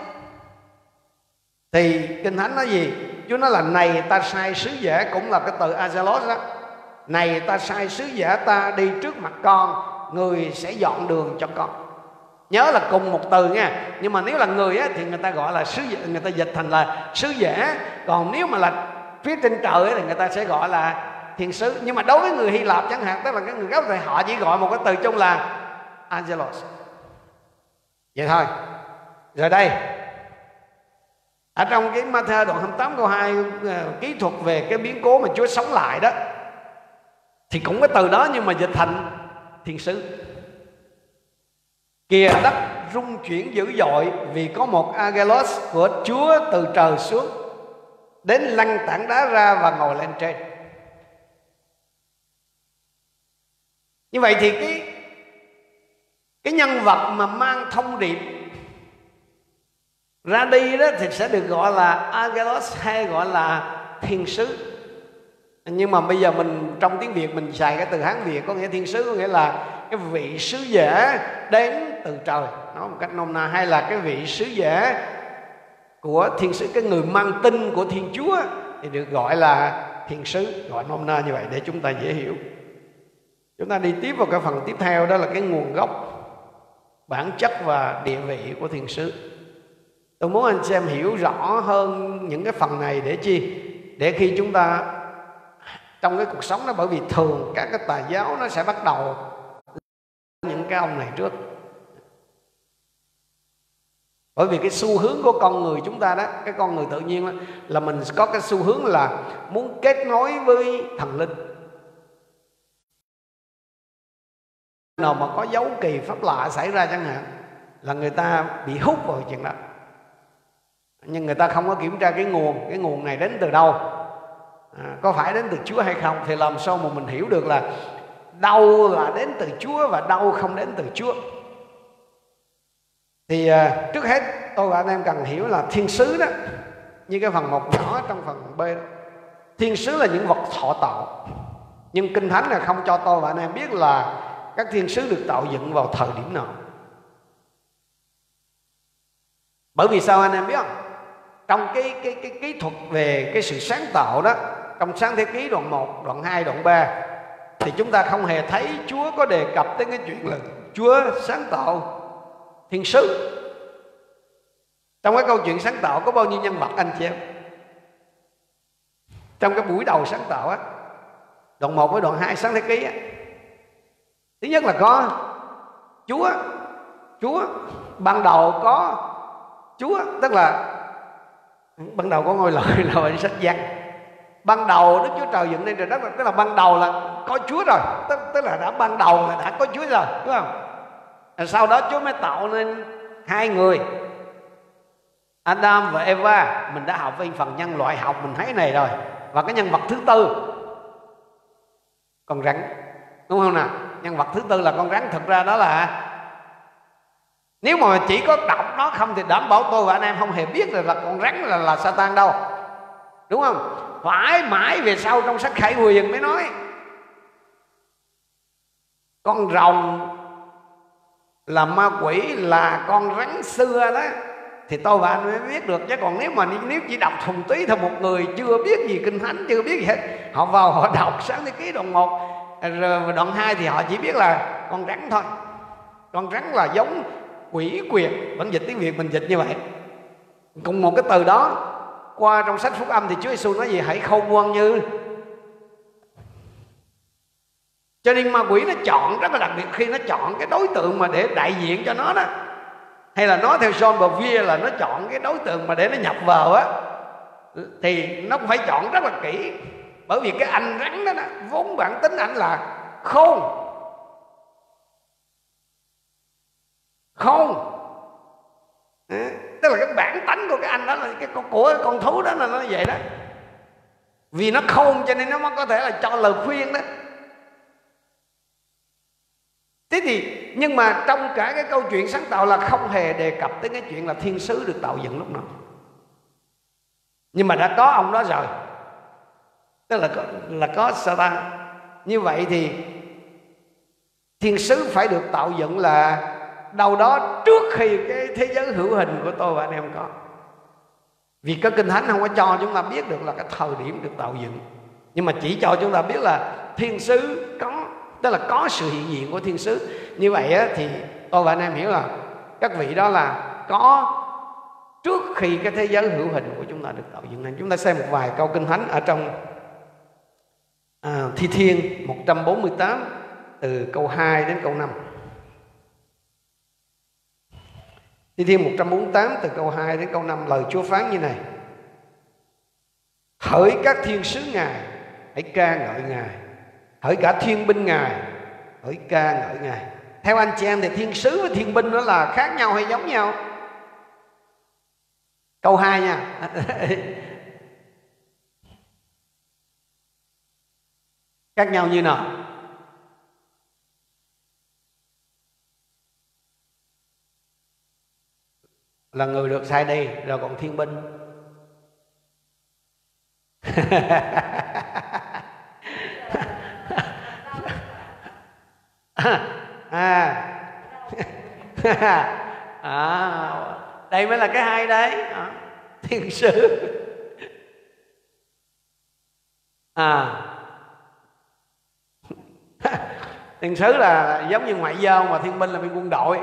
thì Kinh Thánh nói gì? Chúa nói là này ta sai sứ giả, cũng là cái từ Angelos đó. Này ta sai sứ giả ta đi trước mặt con, người sẽ dọn đường cho con. Nhớ là cùng một từ nha. Nhưng mà nếu là người á, thì người ta gọi là sứ giả, người ta dịch thành là sứ giả. Còn nếu mà là phía trên trời á, thì người ta sẽ gọi là thiên sứ. Nhưng mà đối với người Hy Lạp chẳng hạn, tức là cái người gốc thì họ chỉ gọi một cái từ chung là Angelos. Vậy thôi. Rồi đây, ở trong cái Ma-thi-ơ đoạn hai mươi tám câu hai, kỹ thuật về cái biến cố mà Chúa sống lại đó, thì cũng cái từ đó nhưng mà dịch thành thiên sứ. Kìa đất rung chuyển dữ dội vì có một Angelos của Chúa từ trời xuống, đến lăn tảng đá ra và ngồi lên trên. Như vậy thì cái cái nhân vật mà mang thông điệp ra đi đó thì sẽ được gọi là Angelos hay gọi là thiên sứ. Nhưng mà bây giờ mình trong tiếng Việt mình xài cái từ Hán Việt có nghĩa thiên sứ, có nghĩa là cái vị sứ giả đến từ trời, nói một cách nôm na, hay là cái vị sứ giả của thiên sứ, cái người mang tin của Thiên Chúa thì được gọi là thiên sứ, gọi nôm na như vậy để chúng ta dễ hiểu. Chúng ta đi tiếp vào cái phần tiếp theo, đó là cái nguồn gốc, bản chất và địa vị của thiên sứ. Tôi muốn anh xem hiểu rõ hơn những cái phần này để chi? Để khi chúng ta trong cái cuộc sống đó, bởi vì thường các cái tà giáo nó sẽ bắt đầu những cái ông này trước. Bởi vì cái xu hướng của con người chúng ta đó, cái con người tự nhiên đó, là mình có cái xu hướng là muốn kết nối với thần linh. Nào mà có dấu kỳ pháp lạ xảy ra chẳng hạn, là người ta bị hút vào chuyện đó. Nhưng người ta không có kiểm tra cái nguồn, cái nguồn này đến từ đâu, à, có phải đến từ Chúa hay không. Thì làm sao mà mình hiểu được là đâu là đến từ Chúa và đâu không đến từ Chúa? Thì à, trước hết tôi và anh em cần hiểu là thiên sứ đó, như cái phần một nhỏ trong phần B đó, thiên sứ là những vật thọ tạo. Nhưng Kinh Thánh là không cho tôi và anh em biết là các thiên sứ được tạo dựng vào thời điểm nào. Bởi vì sao anh em biết không? Trong cái, cái, cái kỹ thuật về cái sự sáng tạo đó, trong Sáng Thế Ký đoạn một, đoạn hai, đoạn ba, thì chúng ta không hề thấy Chúa có đề cập tới cái chuyện là Chúa sáng tạo thiên sứ. Trong cái câu chuyện sáng tạo có bao nhiêu nhân vật anh chị em? Trong cái buổi đầu sáng tạo á, đoạn một với đoạn hai Sáng Thế Ký á, thứ nhất là có Chúa. Chúa ban đầu có Chúa, tức là ban đầu có ngôi lợi là ở sách Giăng. Ban đầu Đức Chúa Trời dựng nên trời đất, tức là ban đầu là có Chúa rồi, tức, tức là đã ban đầu là đã có Chúa rồi, đúng không? Rồi sau đó Chúa mới tạo nên hai người, Adam và Eva. Mình đã học về phần nhân loại học, mình thấy này rồi. Và cái nhân vật thứ tư, con rắn, đúng không nào? Nhân vật thứ tư là con rắn. Thực ra đó là, nếu mà chỉ có đọc nó không thì đảm bảo tôi và anh em không hề biết là, là con rắn là, là Satan đâu, đúng không? Phải mãi về sau trong sách Khải Huyền mới nói con rồng là ma quỷ, là con rắn xưa đó, thì tôi và anh mới biết được. Chứ còn nếu mà nếu chỉ đọc thuần túy thôi, một người chưa biết gì Kinh Thánh, chưa biết gì hết, họ vào họ đọc Sáng Thế Ký đoạn một rồi đoạn hai thì họ chỉ biết là con rắn thôi. Con rắn là giống quỷ quyệt, vẫn dịch tiếng Việt mình dịch như vậy. Cùng một cái từ đó qua trong sách Phúc Âm thì Chúa Giêsu nói gì? Hãy khôn ngoan như. Cho nên ma quỷ nó chọn rất là đặc biệt, khi nó chọn cái đối tượng mà để đại diện cho nó đó, hay là nói theo John Bevere là nó chọn cái đối tượng mà để nó nhập vào á, thì nó cũng phải chọn rất là kỹ. Bởi vì cái anh rắn đó, đó vốn bản tính ảnh là khôn. Khôn à, tức là cái bản tánh của cái anh đó, là cái con của cái con thú đó là nó vậy đó. Vì nó khôn cho nên nó mới có thể là cho lời khuyên đó. Thế thì, nhưng mà trong cả cái câu chuyện sáng tạo là không hề đề cập tới cái chuyện là thiên sứ được tạo dựng lúc nào. Nhưng mà đã có ông đó rồi, tức là có, là có Satan. Như vậy thì thiên sứ phải được tạo dựng là đâu đó trước khi cái thế giới hữu hình của tôi và anh em có. Vì cái Kinh Thánh không có cho chúng ta biết được là cái thời điểm được tạo dựng, nhưng mà chỉ cho chúng ta biết là thiên sứ có, tức là có sự hiện diện của thiên sứ. Như vậy á, thì tôi và anh em hiểu là Các vị đó là có trước khi cái thế giới hữu hình của chúng ta được tạo dựng nên. Chúng ta xem một vài câu kinh thánh ở trong à, Thi Thiên một trăm bốn mươi tám từ câu hai đến câu năm. Thi Thiên một trăm bốn mươi tám từ câu hai đến câu năm, lời Chúa phán như này: hỡi các thiên sứ Ngài, hãy ca ngợi Ngài, hỡi cả thiên binh Ngài, hỡi ca ngợi Ngài. Theo anh chị em thì thiên sứ với thiên binh đó là khác nhau hay giống nhau? Câu hai nha. Khác nhau như nào? Là người được sai đi, rồi còn thiên binh. à. à đây mới là cái hay đấy. à. Thiên sứ à thiên sứ là giống như ngoại giao, mà thiên binh là bên quân đội.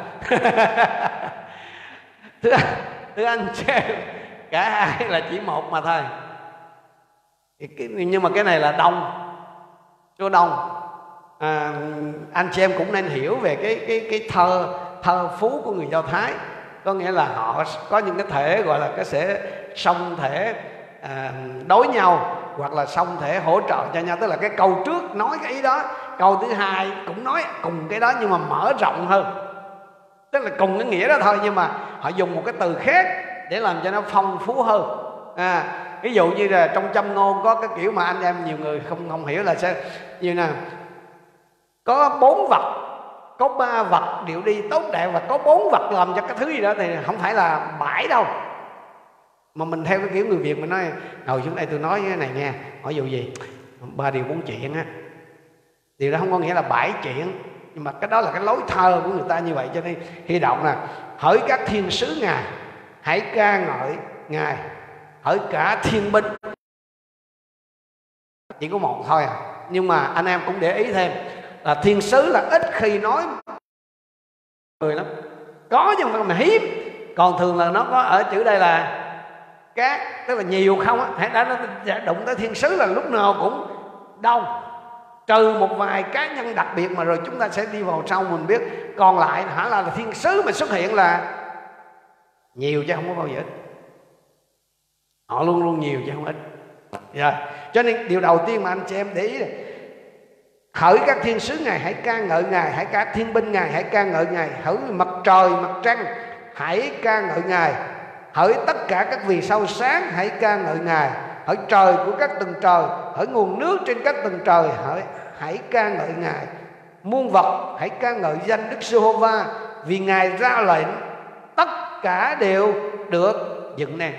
thưa, thưa anh chị em, cả hai là chỉ một mà thôi. Nhưng mà cái này là đông, số đông. À, anh chị em cũng nên hiểu về cái cái cái thơ thơ phú của người Do Thái. Có nghĩa là họ có những cái thể gọi là cái sẽ song thể à, đối nhau, hoặc là song thể hỗ trợ cho nhau. Tức là cái câu trước nói cái ý đó, câu thứ hai cũng nói cùng cái đó nhưng mà mở rộng hơn. Tức là cùng cái nghĩa đó thôi, nhưng mà họ dùng một cái từ khác để làm cho nó phong phú hơn. À, ví dụ như là trong châm ngôn có cái kiểu mà anh em nhiều người không không hiểu là sao, như nào có bốn vật, có ba vật điệu đi tốt đẹp, và có bốn vật làm cho cái thứ gì đó, thì không phải là bãi đâu. Mà mình theo cái kiểu người Việt mình nói, ngồi xuống đây tôi nói cái này nha, hỏi dụ gì ba điều bốn chuyện á, điều đó không có nghĩa là bãi chuyện, nhưng mà cái đó là cái lối thơ của người ta như vậy. Cho nên khi đọc nè, hỡi các thiên sứ Ngài, hãy ca ngợi Ngài, hỡi cả thiên binh. Chỉ có một thôi à. Nhưng mà anh em cũng để ý thêm là thiên sứ là ít khi nói người lắm, có nhưng mà, mà hiếm. Còn thường là nó có ở chữ đây là các, tức là nhiều không á. Hãy đã nó đụng tới thiên sứ là lúc nào cũng đông, trừ một vài cá nhân đặc biệt mà rồi chúng ta sẽ đi vào sau mình biết. Còn lại hả là, là thiên sứ mà xuất hiện là nhiều chứ không có bao giờ ít. Họ luôn luôn nhiều chứ không ít. Rồi, cho nên điều đầu tiên mà anh chị em để ý là hỡi các thiên sứ Ngài, hãy ca ngợi Ngài, hãy cả thiên binh Ngài, hãy ca ngợi Ngài, hỡi mặt trời mặt trăng, hãy ca ngợi Ngài, hỡi tất cả các vì sao sáng, hãy ca ngợi Ngài, hỡi trời của các tầng trời, hỡi nguồn nước trên các tầng trời, hỡi hãy ca ngợi Ngài, muôn vật hãy ca ngợi danh Đức Giê-hô-va, vì Ngài ra lệnh tất cả đều được dựng nên.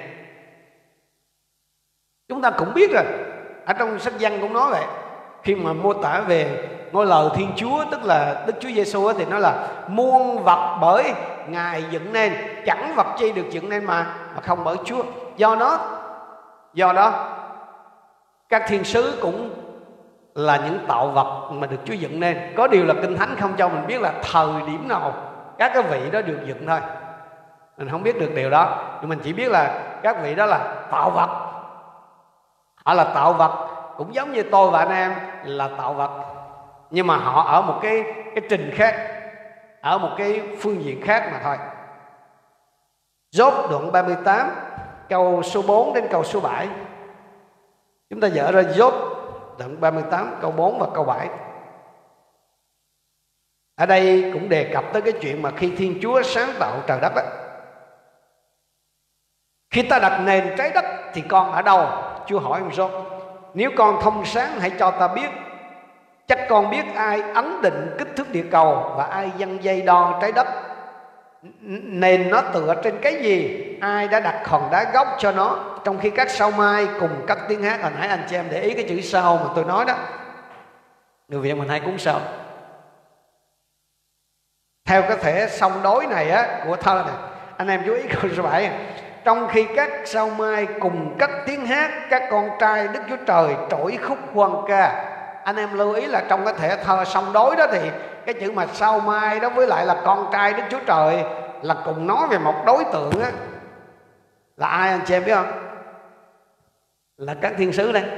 Chúng ta cũng biết rồi, ở trong sách Giăng cũng nói vậy, khi mà mô tả về ngôi lầu Thiên Chúa, tức là Đức Chúa Giêsu, thì nó là muôn vật bởi Ngài dựng nên, chẳng vật chi được dựng nên mà mà không bởi Chúa. Do đó, do đó các thiên sứ cũng là những tạo vật mà được Chúa dựng nên. Có điều là Kinh Thánh không cho mình biết là thời điểm nào các cái vị đó được dựng thôi. Mình không biết được điều đó, nhưng mình chỉ biết là các vị đó là tạo vật. Họ là tạo vật, cũng giống như tôi và anh em là tạo vật, nhưng mà họ ở một cái cái trình khác, ở một cái phương diện khác mà thôi. Gióp đoạn ba mươi tám câu số bốn đến câu số bảy. Chúng ta dở ra Gióp đoạn ba mươi tám câu bốn và câu bảy. Ở đây cũng đề cập tới cái chuyện mà khi Thiên Chúa sáng tạo trời đất đó, khi ta đặt nền trái đất thì con ở đâu? Chúa hỏi ông Gióp, nếu con thông sáng hãy cho ta biết, chắc con biết ai ấn định kích thước địa cầu và ai giăng dây đo trái đất, nền nó tựa trên cái gì, ai đã đặt hòn đá gốc cho nó, trong khi các sao mai cùng cất tiếng hát. Hồi nãy anh chị em để ý cái chữ sao mà tôi nói đó, người Việt mình hay cúng sao. Theo cái thể song đối này á của thơ này, anh em chú ý câu số bảy, trong khi các sao mai cùng cất tiếng hát, các con trai Đức Chúa Trời trỗi khúc hoan ca. Anh em lưu ý là trong cái thể thơ song đối đó thì cái chữ mà sao mai đó với lại là con trai Đức Chúa Trời là cùng nói về một đối tượng á, là ai anh chị em biết không? Là các thiên sứ đây.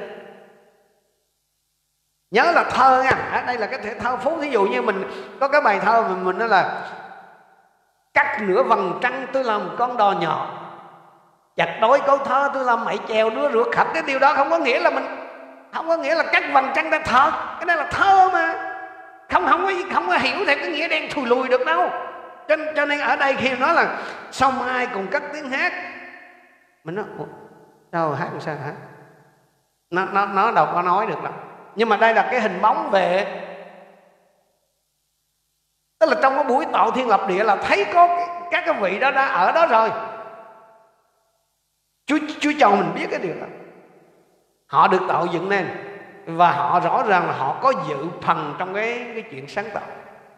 Nhớ là thơ nha, ở đây là cái thể thơ phú. Ví dụ như mình có cái bài thơ mình, mình nói là cắt nửa vầng trăng tôi làm con đò nhỏ, chặt đôi câu thơ tôi làm mảy chèo đưa rượt khắp. Cái điều đó không có nghĩa là mình, không có nghĩa là cắt vầng trăng ra thật. Cái này là thơ mà, không không có không có hiểu theo cái nghĩa đen thùi lùi được đâu. Cho, cho nên ở đây khi nói là sau mai cùng cất tiếng hát, mình nói sao hát làm sao hả? Nó, nó, nó đâu có nói được đâu. Nhưng mà đây là cái hình bóng về, tức là trong cái buổi tạo thiên lập địa là thấy có cái, các cái vị đó đã ở đó rồi. Chúa, Chúa cho mình biết cái điều đó. Họ được tạo dựng nên, và họ rõ ràng là họ có dự phần trong cái, cái chuyện sáng tạo.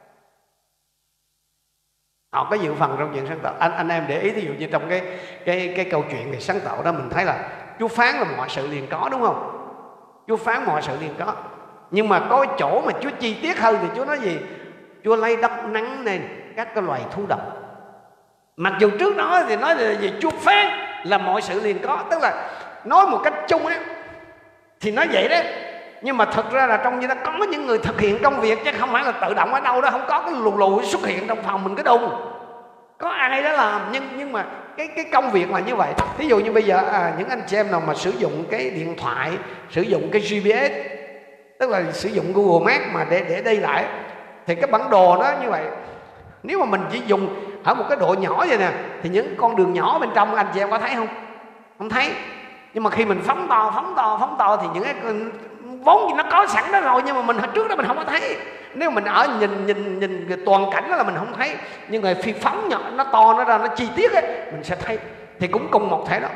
Họ có dự phần trong chuyện sáng tạo. Anh anh em để ý, ví dụ như trong cái cái cái câu chuyện về sáng tạo đó, mình thấy là Chúa phán là mọi sự liền có, đúng không? Chúa phán mọi sự liền có. Nhưng mà có chỗ mà Chúa chi tiết hơn thì Chúa nói gì? Chúa lấy đất nắng nên các cái loài thú độc. Mặc dù trước đó thì nói là gì? Chúa phán là mọi sự liền có, tức là nói một cách chung á thì nói vậy đấy. Nhưng mà thật ra là trong như đó có những người thực hiện công việc, chứ không phải là tự động ở đâu đó, không có cái lù lù xuất hiện trong phòng mình cái đùng. Có ai đó làm, nhưng nhưng mà cái cái công việc là như vậy. Ví dụ như bây giờ à, những anh chị em nào mà sử dụng cái điện thoại, sử dụng cái giê pê ét, tức là sử dụng Google Maps mà để để đi lại, thì cái bản đồ đó như vậy. Nếu mà mình chỉ dùng ở một cái độ nhỏ vậy nè, thì những con đường nhỏ bên trong anh chị em có thấy không? Không thấy. Nhưng mà khi mình phóng to, phóng to, phóng to thì những cái vốn gì nó có sẵn đó rồi, nhưng mà mình hồi trước đó mình không có thấy. Nếu mình ở nhìn nhìn nhìn toàn cảnh đó là mình không thấy, nhưng mà khi phóng nhỏ nó to, nó ra, nó chi tiết ấy, mình sẽ thấy. Thì cũng cùng một thể đó.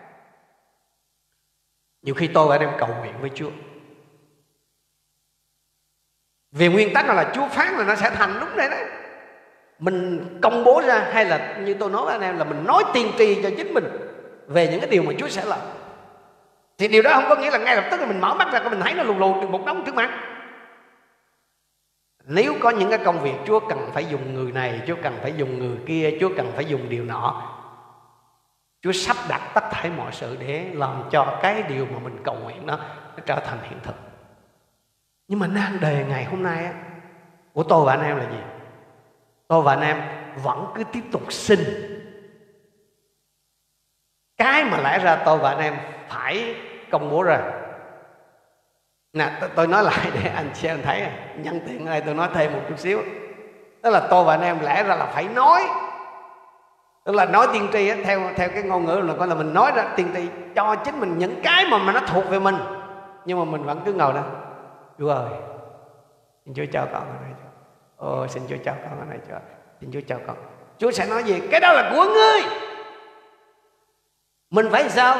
Nhiều khi tôi phải đem cầu nguyện với Chúa, vì nguyên tắc là Chúa phán là nó sẽ thành lúc này đấy. Mình công bố ra, hay là như tôi nói với anh em là mình nói tiên tri cho chính mình về những cái điều mà Chúa sẽ làm, thì điều đó không có nghĩa là ngay lập tức là mình mở mắt ra mình thấy nó lù lù một đống trước mặt. Nếu có những cái công việc Chúa cần phải dùng người này, Chúa cần phải dùng người kia, Chúa cần phải dùng điều nọ, Chúa sắp đặt tất thảy mọi sự để làm cho cái điều mà mình cầu nguyện đó nó trở thành hiện thực. Nhưng mà nan đề ngày hôm nay á, của tôi và anh em là gì? Tôi và anh em vẫn cứ tiếp tục xin cái mà lẽ ra tôi và anh em phải công bố ra. Nè, tôi nói lại để anh chị em thấy, nhân tiện ở đây tôi nói thêm một chút xíu. Tức là tôi và anh em lẽ ra là phải nói, tức là nói tiên tri á, theo theo cái ngôn ngữ là coi là mình nói ra tiên tri cho chính mình những cái mà mà nó thuộc về mình, nhưng mà mình vẫn cứ ngồi đó. Chúa ơi, xin Chúa cho con cái này. Ồ, xin Chúa cho con cái này cho. Xin Chúa cho con. Chúa sẽ nói gì? Cái đó là của ngươi. Mình phải sao?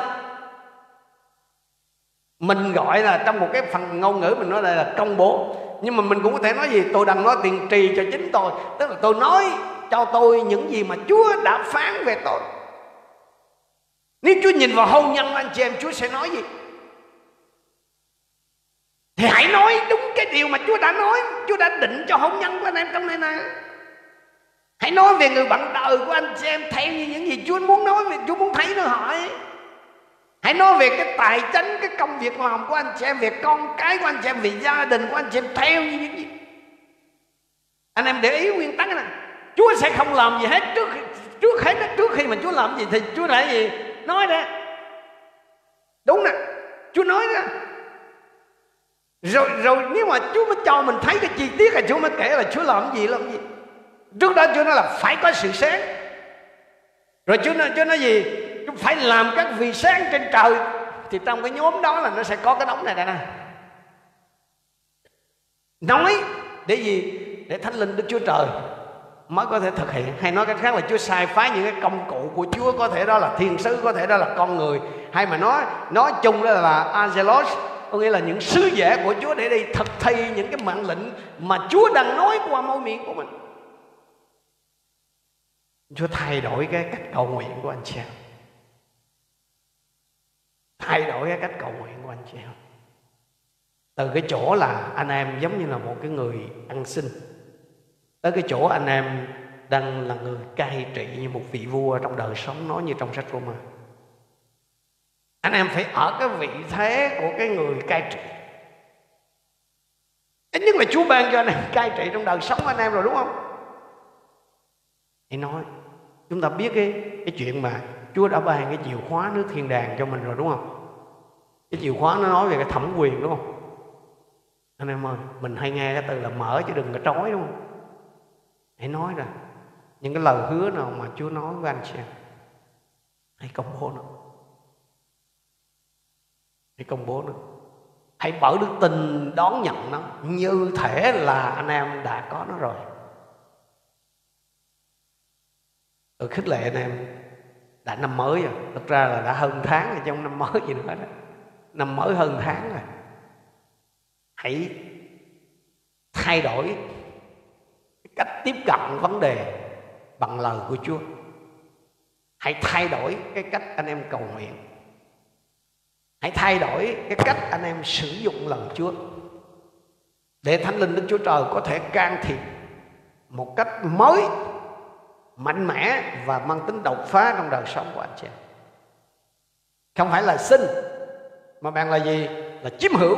Mình gọi là trong một cái phần ngôn ngữ mình nói đây là công bố. Nhưng mà mình cũng có thể nói gì? Tôi đang nói tiên tri cho chính tôi. Tức là tôi nói cho tôi những gì mà Chúa đã phán về tôi. Nếu Chúa nhìn vào hôn nhân anh chị em, Chúa sẽ nói gì? Thì hãy nói đúng cái điều mà Chúa đã nói, Chúa đã định cho hôn nhân của anh em trong này nè. Hãy nói về người bạn đời của anh chị em theo như những gì Chúa muốn nói, về Chúa muốn thấy nó hỏi. Hãy nói về cái tài chánh, cái công việc làm của anh chị em, về con cái của anh chị em, về gia đình của anh chị em theo như những gì. Anh em để ý nguyên tắc này, Chúa sẽ không làm gì hết trước trước hết trước khi mà Chúa làm gì thì Chúa lại gì nói ra. Đúng nè, Chúa nói ra. Rồi rồi nếu mà Chúa mới cho mình thấy cái chi tiết là Chúa mới kể là Chúa làm gì làm gì. Trước đó Chúa nói là phải có sự sáng. Rồi Chúa nói, Chúa nói gì? Chúa phải làm các vì sáng trên trời. Thì trong cái nhóm đó là nó sẽ có cái đống này nè. Nói để gì? Để Thánh Linh Đức Chúa Trời mới có thể thực hiện. Hay nói cách khác là Chúa sai phái những cái công cụ của Chúa, có thể đó là thiên sứ, có thể đó là con người, hay mà nói nói chung đó là Angelos, có nghĩa là những sứ giả của Chúa để đi thực thi những cái mệnh lệnh mà Chúa đang nói qua môi miệng của mình. Chúa thay đổi cái cách cầu nguyện của anh chị em, thay đổi cái cách cầu nguyện của anh chị em. Từ cái chỗ là anh em giống như là một cái người ăn xin, tới cái chỗ anh em đang là người cai trị như một vị vua trong đời sống, nói như trong sách Roma. Anh em phải ở cái vị thế của cái người cai trị. Ít nhất là Chúa ban cho anh em cai trị trong đời sống anh em rồi, đúng không? Hãy nói, chúng ta biết cái, cái chuyện mà Chúa đã ban cái chìa khóa nước thiên đàng cho mình rồi, đúng không? Cái chìa khóa nó nói về cái thẩm quyền, đúng không? Anh em ơi, mình hay nghe cái từ là mở chứ đừng có trói, đúng không? Hãy nói ra những cái lời hứa nào mà Chúa nói với anh chị em, hãy công bố nó. Hãy công bố nó. Hãy bởi đức tin đón nhận nó như thể là anh em đã có nó rồi. Tôi khích lệ anh em đã năm mới rồi. Thực ra là đã hơn tháng rồi, trong năm mới gì nữa đó. Năm mới hơn tháng rồi. Hãy thay đổi cách tiếp cận vấn đề bằng lời của Chúa. Hãy thay đổi cái cách anh em cầu nguyện. Hãy thay đổi cái cách anh em sử dụng lời Chúa, để Thánh Linh Đức Chúa Trời có thể can thiệp một cách mới, mạnh mẽ và mang tính đột phá trong đời sống của anh chị em. Không phải là xin, mà bạn là gì? Là chiếm hữu.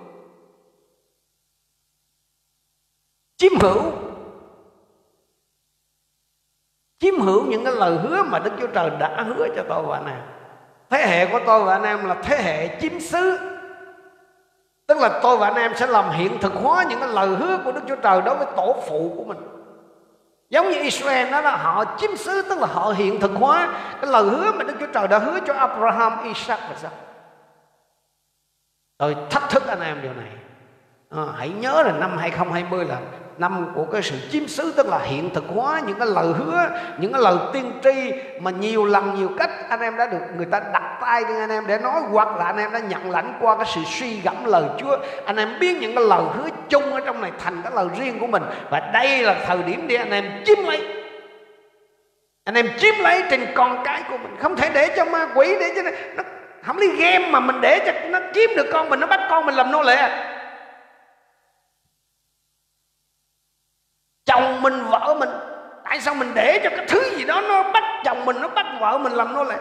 Chiếm hữu. Chiếm hữu những cái lời hứa mà Đức Chúa Trời đã hứa cho tôi và anh em. Thế hệ của tôi và anh em là thế hệ chiếm xứ. Tức là tôi và anh em sẽ làm hiện thực hóa những cái lời hứa của Đức Chúa Trời đối với tổ phụ của mình. Giống như Israel đó là họ chiếm xứ, tức là họ hiện thực hóa cái lời hứa mà Đức Chúa Trời đã hứa cho Abraham, Isaac và Jacob. Tôi thách thức anh em điều này. À, hãy nhớ là năm hai không hai không là năm của cái sự chiếm xứ, tức là hiện thực hóa những cái lời hứa, những cái lời tiên tri mà nhiều lần nhiều cách anh em đã được người ta đặt tay lên anh em để nói, hoặc là anh em đã nhận lãnh qua cái sự suy gẫm lời Chúa. Anh em biết những cái lời hứa chung ở trong này thành cái lời riêng của mình, và đây là thời điểm để anh em chiếm lấy. Anh em chiếm lấy trên con cái của mình, không thể để cho ma quỷ, để cho nó, nó không lý game mà mình để cho nó chiếm được con mình, nó bắt con mình làm nô lệ. Chồng mình, vợ mình, tại sao mình để cho cái thứ gì đó nó bắt chồng mình, nó bắt vợ mình làm nô lệ?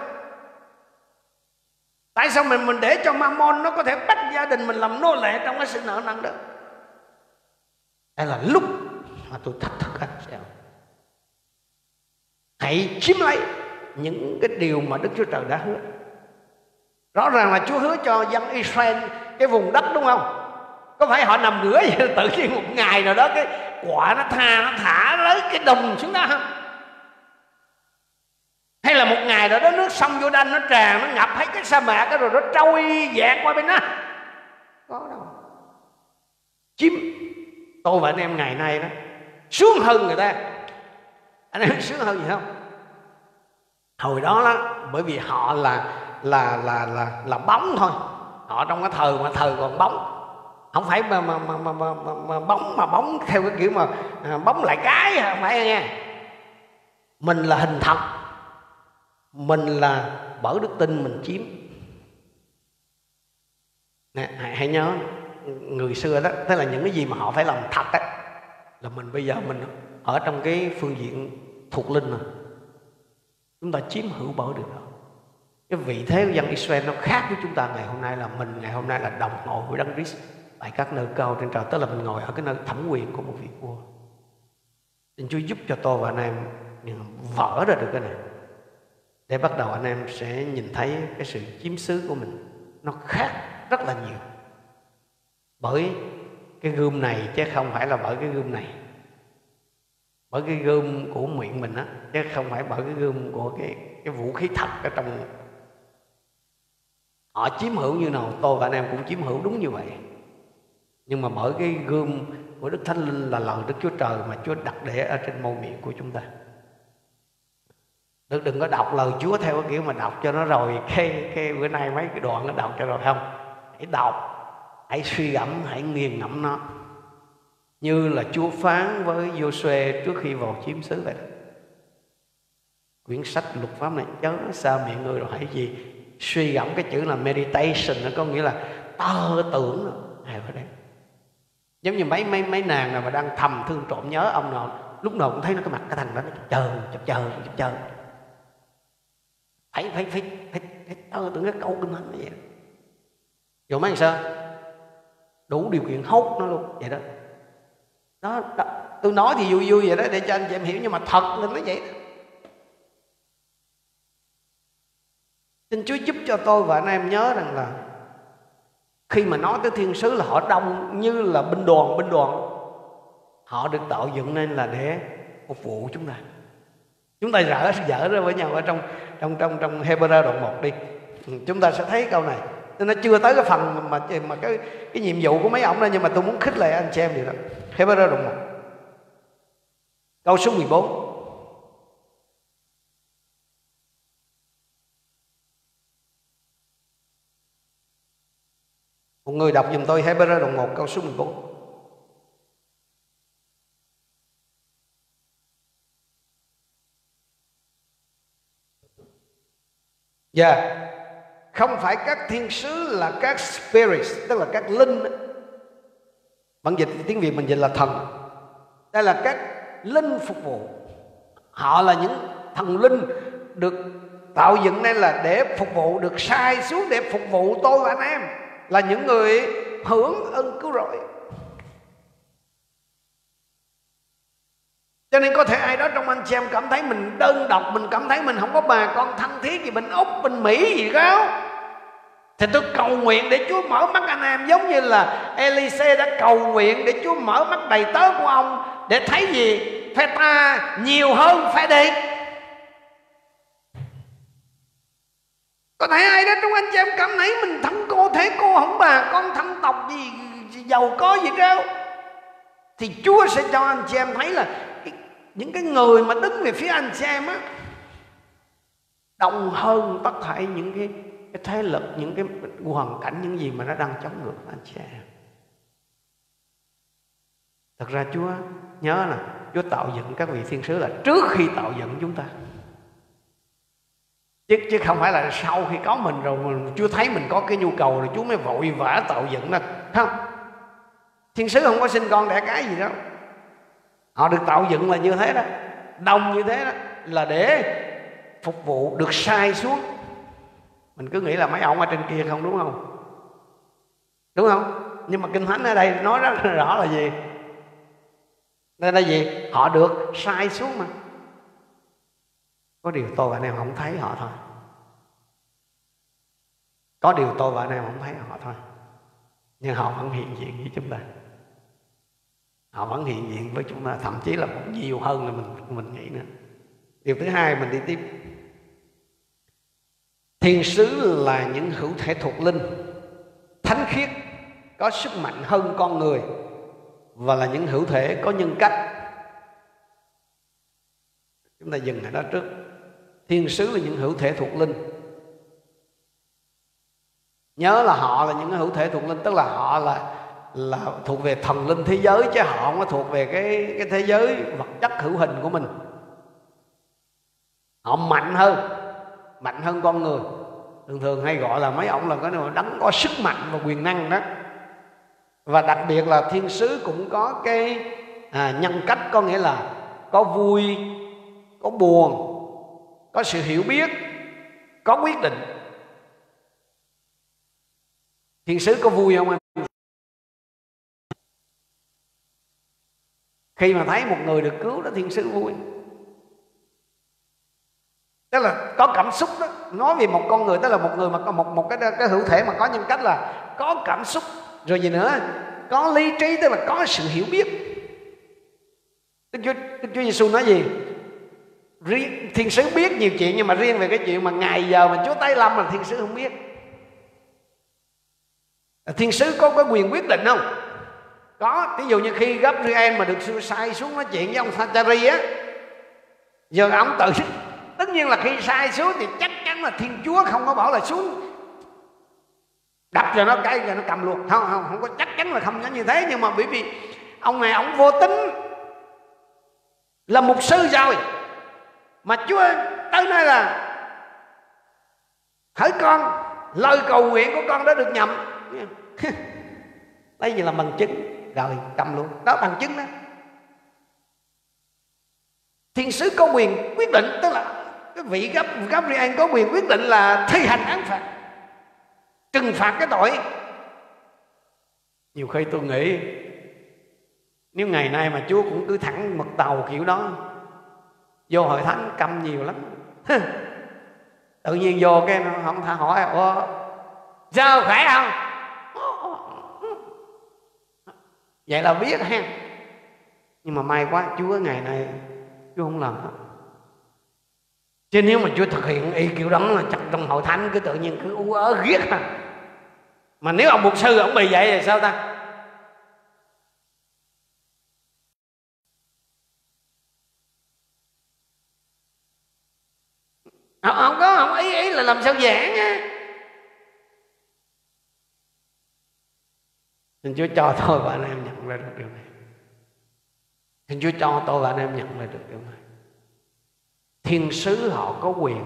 Tại sao mình mình để cho Mammon nó có thể bắt gia đình mình làm nô lệ trong cái sự nợ nần đó? Đây là lúc mà tôi thách thức anh xem. Hãy chiếm lấy những cái điều mà Đức Chúa Trời đã hứa. Rõ ràng là Chúa hứa cho dân Israel cái vùng đất, đúng không? Có phải họ nằm ngửa vậy tự nhiên một ngày nào đó cái quả nó tha nó thả lấy cái đồng xuống đó không? Hay là một ngày nào đó nước sông Giô-đanh nó tràn, nó ngập hết cái sa mạc đó, rồi nó trôi dạt qua bên đó? Có đâu. Chiếm. Tôi và anh em ngày nay đó sướng hơn người ta. Anh em sướng hơn gì không? Hồi đó đó, bởi vì họ là là là là là bóng thôi. Họ trong cái thời mà thời còn bóng, không phải mà mà mà mà, mà, mà, mà bóng mà bóng theo cái kiểu mà à, bóng lại cái, không phải nghe. Mình là hình thật, mình là bởi đức tin mình chiếm. Nè, hãy, hãy nhớ người xưa đó, tức là những cái gì mà họ phải làm thật á, là mình bây giờ mình ở trong cái phương diện thuộc linh rồi, chúng ta chiếm hữu bởi điều đó. Cái vị thế của dân Israel nó khác với chúng ta ngày hôm nay, là mình ngày hôm nay là đồng ngồi với Đấng Christ tại các nơi cao trên trời, tức là mình ngồi ở cái nơi thẩm quyền của một vị vua. Xin Chúa giúp cho tôi và anh em vỡ ra được cái này, để bắt đầu anh em sẽ nhìn thấy cái sự chiếm xứ của mình nó khác rất là nhiều bởi cái gươm này, chứ không phải là bởi cái gươm này. Bởi cái gươm của miệng mình á, chứ không phải bởi cái gươm của cái, cái vũ khí thật ở trong. Họ chiếm hữu như nào, tôi và anh em cũng chiếm hữu đúng như vậy. Nhưng mà bởi cái gươm của Đức Thánh Linh là lời Đức Chúa Trời mà Chúa đặt để ở trên môi miệng của chúng ta. Đừng, đừng có đọc lời Chúa theo cái kiểu mà đọc cho nó rồi cái, cái bữa nay mấy cái đoạn nó đọc cho rồi không. Hãy đọc, hãy suy gẫm, hãy nghiền ngẫm nó, như là Chúa phán với Giô-suê trước khi vào chiếm xứ vậy. Quyển sách luật pháp này chớ xa miệng người rồi hãy gì suy gẫm. Cái chữ là meditation, nó có nghĩa là tơ tưởng. Hay vậy đấy. Giống như mấy mấy mấy nàng nào mà đang thầm thương trộm nhớ ông nào lúc nào cũng thấy nó cái mặt cái thằng đó nó chập chờn chập chờn chập chờn, phải phải phải phải phải tơ từng cái câu kinh thánh như vậy. Rồi mấy thằng sao đủ điều kiện hốt nó luôn vậy đó. Đó, đó. Tôi nói thì vui vui vậy đó để cho anh chị em hiểu, nhưng mà thật là nó vậy đó. Xin Chúa giúp cho tôi và anh em nhớ rằng là khi mà nói tới thiên sứ là họ đông như là binh đoàn binh đoàn, họ được tạo dựng nên là để phục vụ chúng ta. Chúng ta dở dở ra với nhau ở trong trong trong trong Hebrew đoạn một đi, chúng ta sẽ thấy câu này. Nó chưa tới cái phần mà mà cái cái nhiệm vụ của mấy ông đó, nhưng mà tôi muốn khích lệ anh chị em điều đó. Hebrew đoạn một câu số mười bốn. Một người đọc giùm tôi Hebrew đoạn một câu số mười bốn. Dạ yeah. Không phải các thiên sứ là các spirits, tức là các linh. Bản dịch tiếng Việt mình dịch là thần. Đây là các linh phục vụ. Họ là những thần linh được tạo dựng nên là để phục vụ, được sai xuống để phục vụ tôi và anh em, là những người hưởng ơn cứu rỗi. Cho nên có thể ai đó trong anh chị em cảm thấy mình đơn độc, mình cảm thấy mình không có bà con thân thiết gì bên Úc, bên Mỹ gì đó, thì tôi cầu nguyện để Chúa mở mắt anh em, giống như là Elise đã cầu nguyện để Chúa mở mắt đầy tớ của ông, để thấy gì? Phe ta nhiều hơn phe địch. Có thể ai đó trong anh chị em cảm thấy mình thân cô thế cô, không bà con thân tộc gì, gì giàu có gì đâu, thì Chúa sẽ cho anh chị em thấy là cái, những cái người mà đứng về phía anh chị em á, đông hơn tất thảy những cái, cái thế lực, những cái hoàn cảnh, những gì mà nó đang chống ngược anh chị em. Thật ra Chúa nhớ là Chúa tạo dựng các vị thiên sứ là trước khi tạo dựng chúng ta, chứ, chứ không phải là sau khi có mình rồi mình, Chúa thấy mình có cái nhu cầu rồi Chúa mới vội vã tạo dựng lên. Không, thiên sứ không có sinh con đẻ cái gì đâu. Họ được tạo dựng là như thế đó, đông như thế đó, là để phục vụ, được sai xuống. Mình cứ nghĩ là mấy ông ở trên kia không, đúng không? Đúng không? Nhưng mà Kinh Thánh ở đây nói rất rõ là gì? Nên là gì? Họ được sai xuống mà. Có điều tôi và anh em không thấy họ thôi. Có điều tôi và anh em không thấy họ thôi. Nhưng họ vẫn hiện diện với chúng ta. Họ vẫn hiện diện với chúng ta, thậm chí là cũng nhiều hơn là mình mình nghĩ nữa. Điều thứ hai, mình đi tiếp. Thiên sứ là những hữu thể thuộc linh, thánh khiết, có sức mạnh hơn con người, và là những hữu thể có nhân cách. Chúng ta dừng ở đó trước. Thiên sứ là những hữu thể thuộc linh. Nhớ là họ là những hữu thể thuộc linh, tức là họ là là thuộc về thần linh thế giới, chứ họ không có thuộc về cái cái thế giới vật chất hữu hình của mình. Họ mạnh hơn, mạnh hơn con người. Thường thường hay gọi là mấy ông là cái đấng có sức mạnh và quyền năng đó. Và đặc biệt là thiên sứ cũng có cái à, nhân cách, có nghĩa là có vui, có buồn, có sự hiểu biết, có quyết định. Thiên sứ có vui không em? Khi mà thấy một người được cứu đó, thiên sứ vui. Tức là có cảm xúc đó. Nói về một con người, tức là một người mà có một, một cái, cái hữu thể mà có nhân cách là có cảm xúc. Rồi gì nữa? Có lý trí, tức là có sự hiểu biết. Đức Chúa, Đức Chúa Giêsu nói gì? Riêng, thiên sứ biết nhiều chuyện, nhưng mà riêng về cái chuyện mà ngày giờ mà Chúa tái lâm là thiên sứ không biết. Thiên sứ có cái quyền quyết định không? Có. Ví dụ như khi Gabriel mà được sai xuống nói chuyện với ông Zachary á, giờ ông tự, tất nhiên là khi sai xuống thì chắc chắn là Thiên Chúa không có bảo là xuống đập cho nó cái rồi nó cầm luôn. Không, không, không có, chắc chắn là không có như thế. Nhưng mà bởi vì ông này ông vô tính, là mục sư rồi, mà Chúa tới nơi là hỡi con, lời cầu nguyện của con đã được nhậm. Đây gì là bằng chứng, rồi cầm luôn. Đó, bằng chứng đó. Thiên sứ có quyền quyết định, tức là cái vị Gabriel có quyền quyết định là thi hành án phạt, trừng phạt cái tội. Nhiều khi tôi nghĩ nếu ngày nay mà Chúa cũng cứ thẳng mật tàu kiểu đó, vô hội thánh câm nhiều lắm. Tự nhiên vô cái không tha hỏi ủa sao khỏe không, vậy là biết ha. Nhưng mà may quá Chúa ngày nay Chúa không làm đâu. Chứ nếu mà Chúa thực hiện y kiểu đó là chắc trong hội thánh cứ tự nhiên cứ ú ớ ghét à. Mà nếu ông mục sư ông bị vậy thì sao ta? Không, không có, không ý ý là làm sao giảng á. Xin Chúa cho tôi và anh em nhận ra được điều này. Xin Chúa cho tôi và anh em nhận ra được điều này. Thiên sứ họ có quyền,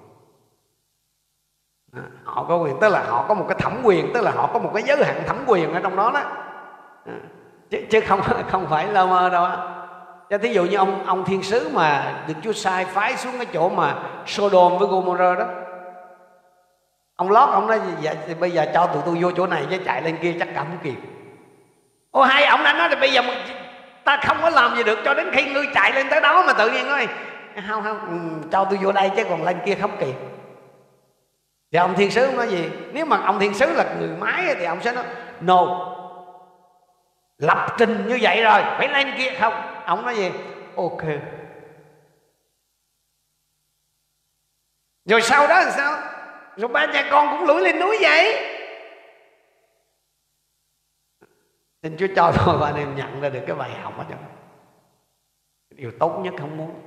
họ có quyền, tức là họ có một cái thẩm quyền, tức là họ có một cái giới hạn thẩm quyền ở trong đó đó, chứ, chứ không không phải lơ mơ đâu. Cho thí dụ như ông ông thiên sứ mà được Chúa sai phái xuống cái chỗ mà Sodom với Gomorrah đó, ông Lót ông nói dạ, thì bây giờ cho tụi tôi vô chỗ này chứ chạy lên kia chắc cả không kịp. Ô hai ông đã nói là bây giờ ta không có làm gì được cho đến khi ngươi chạy lên tới đó, mà tự nhiên nói không không cho tôi vô đây chứ còn lên kia không kịp. Thì ông thiên sứ nói gì? Nếu mà ông thiên sứ là người máy thì ông sẽ nói no, lập trình như vậy rồi phải lên kia không. Ông nói gì? Ok. Rồi sau đó là sao? Rồi ba cha con cũng lủi lên núi vậy. Xin Chúa cho tôi và anh em nhận ra được cái bài học ở đó. Điều tốt nhất không muốn,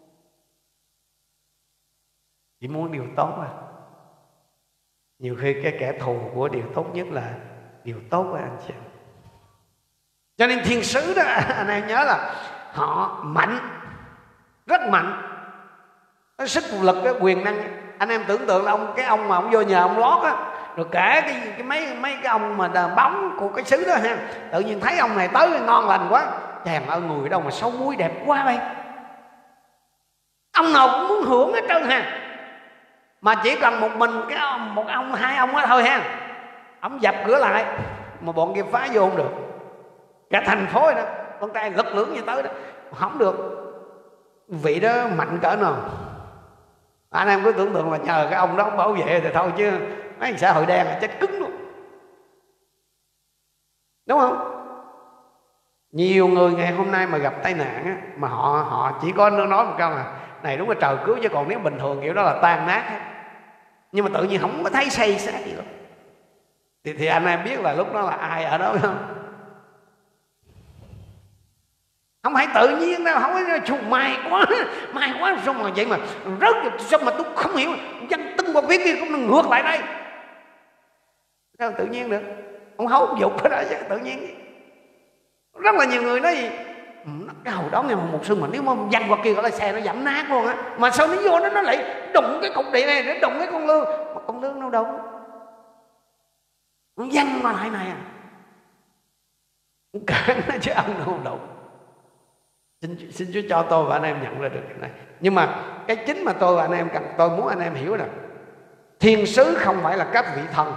chỉ muốn điều tốt à. Nhiều khi cái kẻ thù của điều tốt nhất là điều tốt với anh chị. Cho nên thiên sứ đó anh em nhớ là họ mạnh, rất mạnh, có sức lực, cái quyền năng. Anh em tưởng tượng là ông cái ông mà ông vô nhà ông Lót á, rồi cả cái, cái mấy mấy cái ông mà đàn bóng của cái xứ đó ha, tự nhiên thấy ông này tới ngon lành quá, chàng ơi người đâu mà xấu muối đẹp quá vậy, ông nào cũng muốn hưởng hết trơn ha. Mà chỉ cần một mình cái ông, một ông hai ông đó thôi ha, ông dập cửa lại mà bọn kia phá vô không được. Cả thành phố đó con trai lực lưỡng như tới đó không được. Vị đó mạnh cỡ nào. Anh em cứ tưởng tượng là nhờ cái ông đó bảo vệ thì thôi, chứ mấy xã hội đen là chết cứng luôn, đúng không? Nhiều người ngày hôm nay mà gặp tai nạn á, mà họ họ chỉ có nói một câu là này đúng là trời cứu, chứ còn nếu bình thường kiểu đó là tan nát hết. Nhưng mà tự nhiên không có thấy xây xác gì đâu. Thì, thì anh em biết là lúc đó là ai ở đó không? Không phải tự nhiên đâu, không phải nói may quá, may quá sao mà vậy mà rớt, sao mà tôi không hiểu, dân tưng qua phía kia cũng ngược lại đây. Sao tự nhiên được? Ông hấu dục ở đó chứ tự nhiên. Rất là nhiều người nói gì cái hồi đó ngày một sư mà nếu mà văng qua kia cái xe nó giảm nát luôn á, mà sao nó vô nó nó lại đụng cái cục điện này, nó đụng cái con lương, mà con lương đâu đụng, nó văng qua lại này à, cản nó chứ ông đâu đụng. Xin, xin Chúa cho tôi và anh em nhận ra được cái này. Nhưng mà cái chính mà tôi và anh em cần, tôi muốn anh em hiểu là thiên sứ không phải là các vị thần,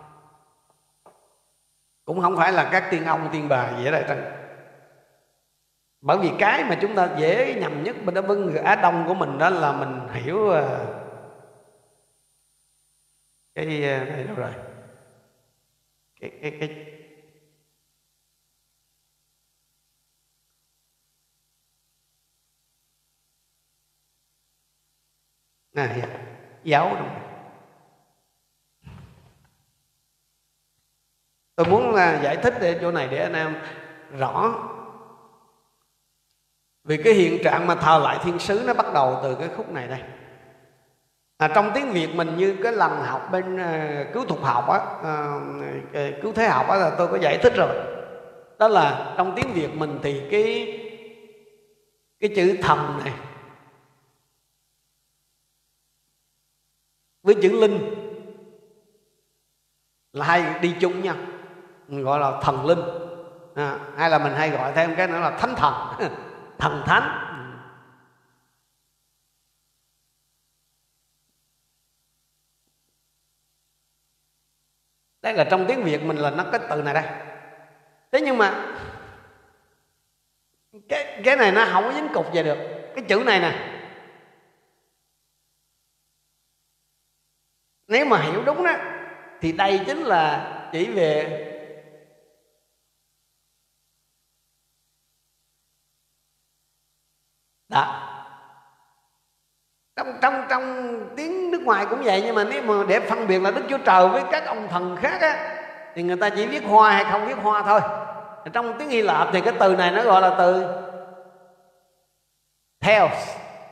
cũng không phải là các tiên ông tiên bà gì ở đây trơn. Bởi vì cái mà chúng ta dễ nhầm nhất bên đó với người Á Đông của mình đó là mình hiểu cái này đâu rồi, cái cái cái này giáo đâu. Tôi muốn là giải thích để chỗ này để anh em rõ. Vì cái hiện trạng mà thờ lại thiên sứ nó bắt đầu từ cái khúc này đây. À, trong tiếng Việt mình như cái lần học bên uh, cứu thuật học á, uh, cứu thế học á là tôi có giải thích rồi. Đó là trong tiếng Việt mình thì cái cái chữ thần này với chữ linh là hay đi chung nhau, mình gọi là thần linh, à, hay là mình hay gọi thêm cái nữa là thánh thần, thần thánh. Đây là trong tiếng Việt mình là nó cái từ này đây. Thế nhưng mà cái, cái này nó không có dính cục về được. Cái chữ này nè, nếu mà hiểu đúng đó thì đây chính là chỉ về đó. Trong, trong, trong tiếng nước ngoài cũng vậy, nhưng mà nếu mà để phân biệt là Đức Chúa Trời với các ông thần khác á, thì người ta chỉ viết hoa hay không viết hoa thôi. Trong tiếng Hy Lạp thì cái từ này nó gọi là từ Theos.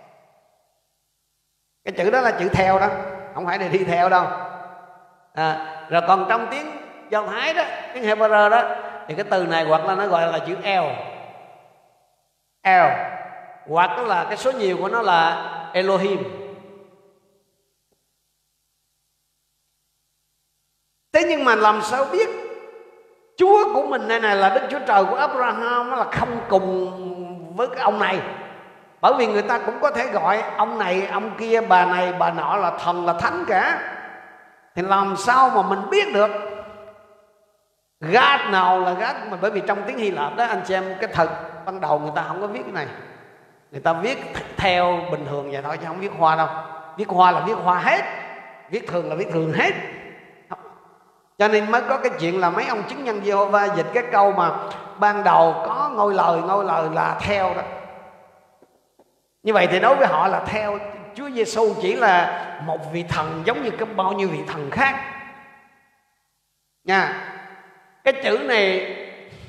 Cái chữ đó là chữ theo đó, không phải để đi theo đâu. À, rồi còn trong tiếng Do Thái đó, tiếng Hebrew đó, thì cái từ này hoặc là nó gọi là chữ El, El, hoặc là cái số nhiều của nó là Elohim. Thế nhưng mà làm sao biết Chúa của mình này này là Đức Chúa Trời của Abraham, nó là không cùng với cái ông này? Bởi vì người ta cũng có thể gọi ông này, ông kia, bà này, bà nọ là thần, là thánh cả. Thì làm sao mà mình biết được God nào là God? Mà bởi vì trong tiếng Hy Lạp đó anh chị em, cái thật ban đầu người ta không có viết cái này. Người ta viết theo bình thường vậy thôi chứ không viết hoa đâu. Viết hoa là viết hoa hết, viết thường là viết thường hết. Cho nên mới có cái chuyện là mấy ông chứng nhân Giê-hô-va dịch cái câu mà ban đầu có ngôi lời, ngôi lời là theo đó. Như vậy thì đối với họ là theo. Chúa Giê-xu chỉ là một vị thần giống như cái bao nhiêu vị thần khác nha. Cái chữ này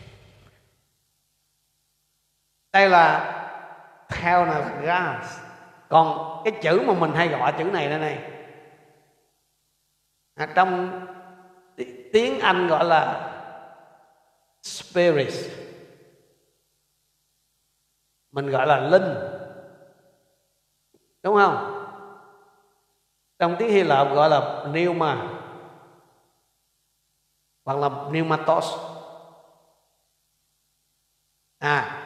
đây là theo là God. Còn cái chữ mà mình hay gọi chữ này đây này, à, trong tiếng Anh gọi là Spirit, mình gọi là linh, đúng không? Trong tiếng Hy Lạp gọi là Pneuma hoặc là Pneumatos. À,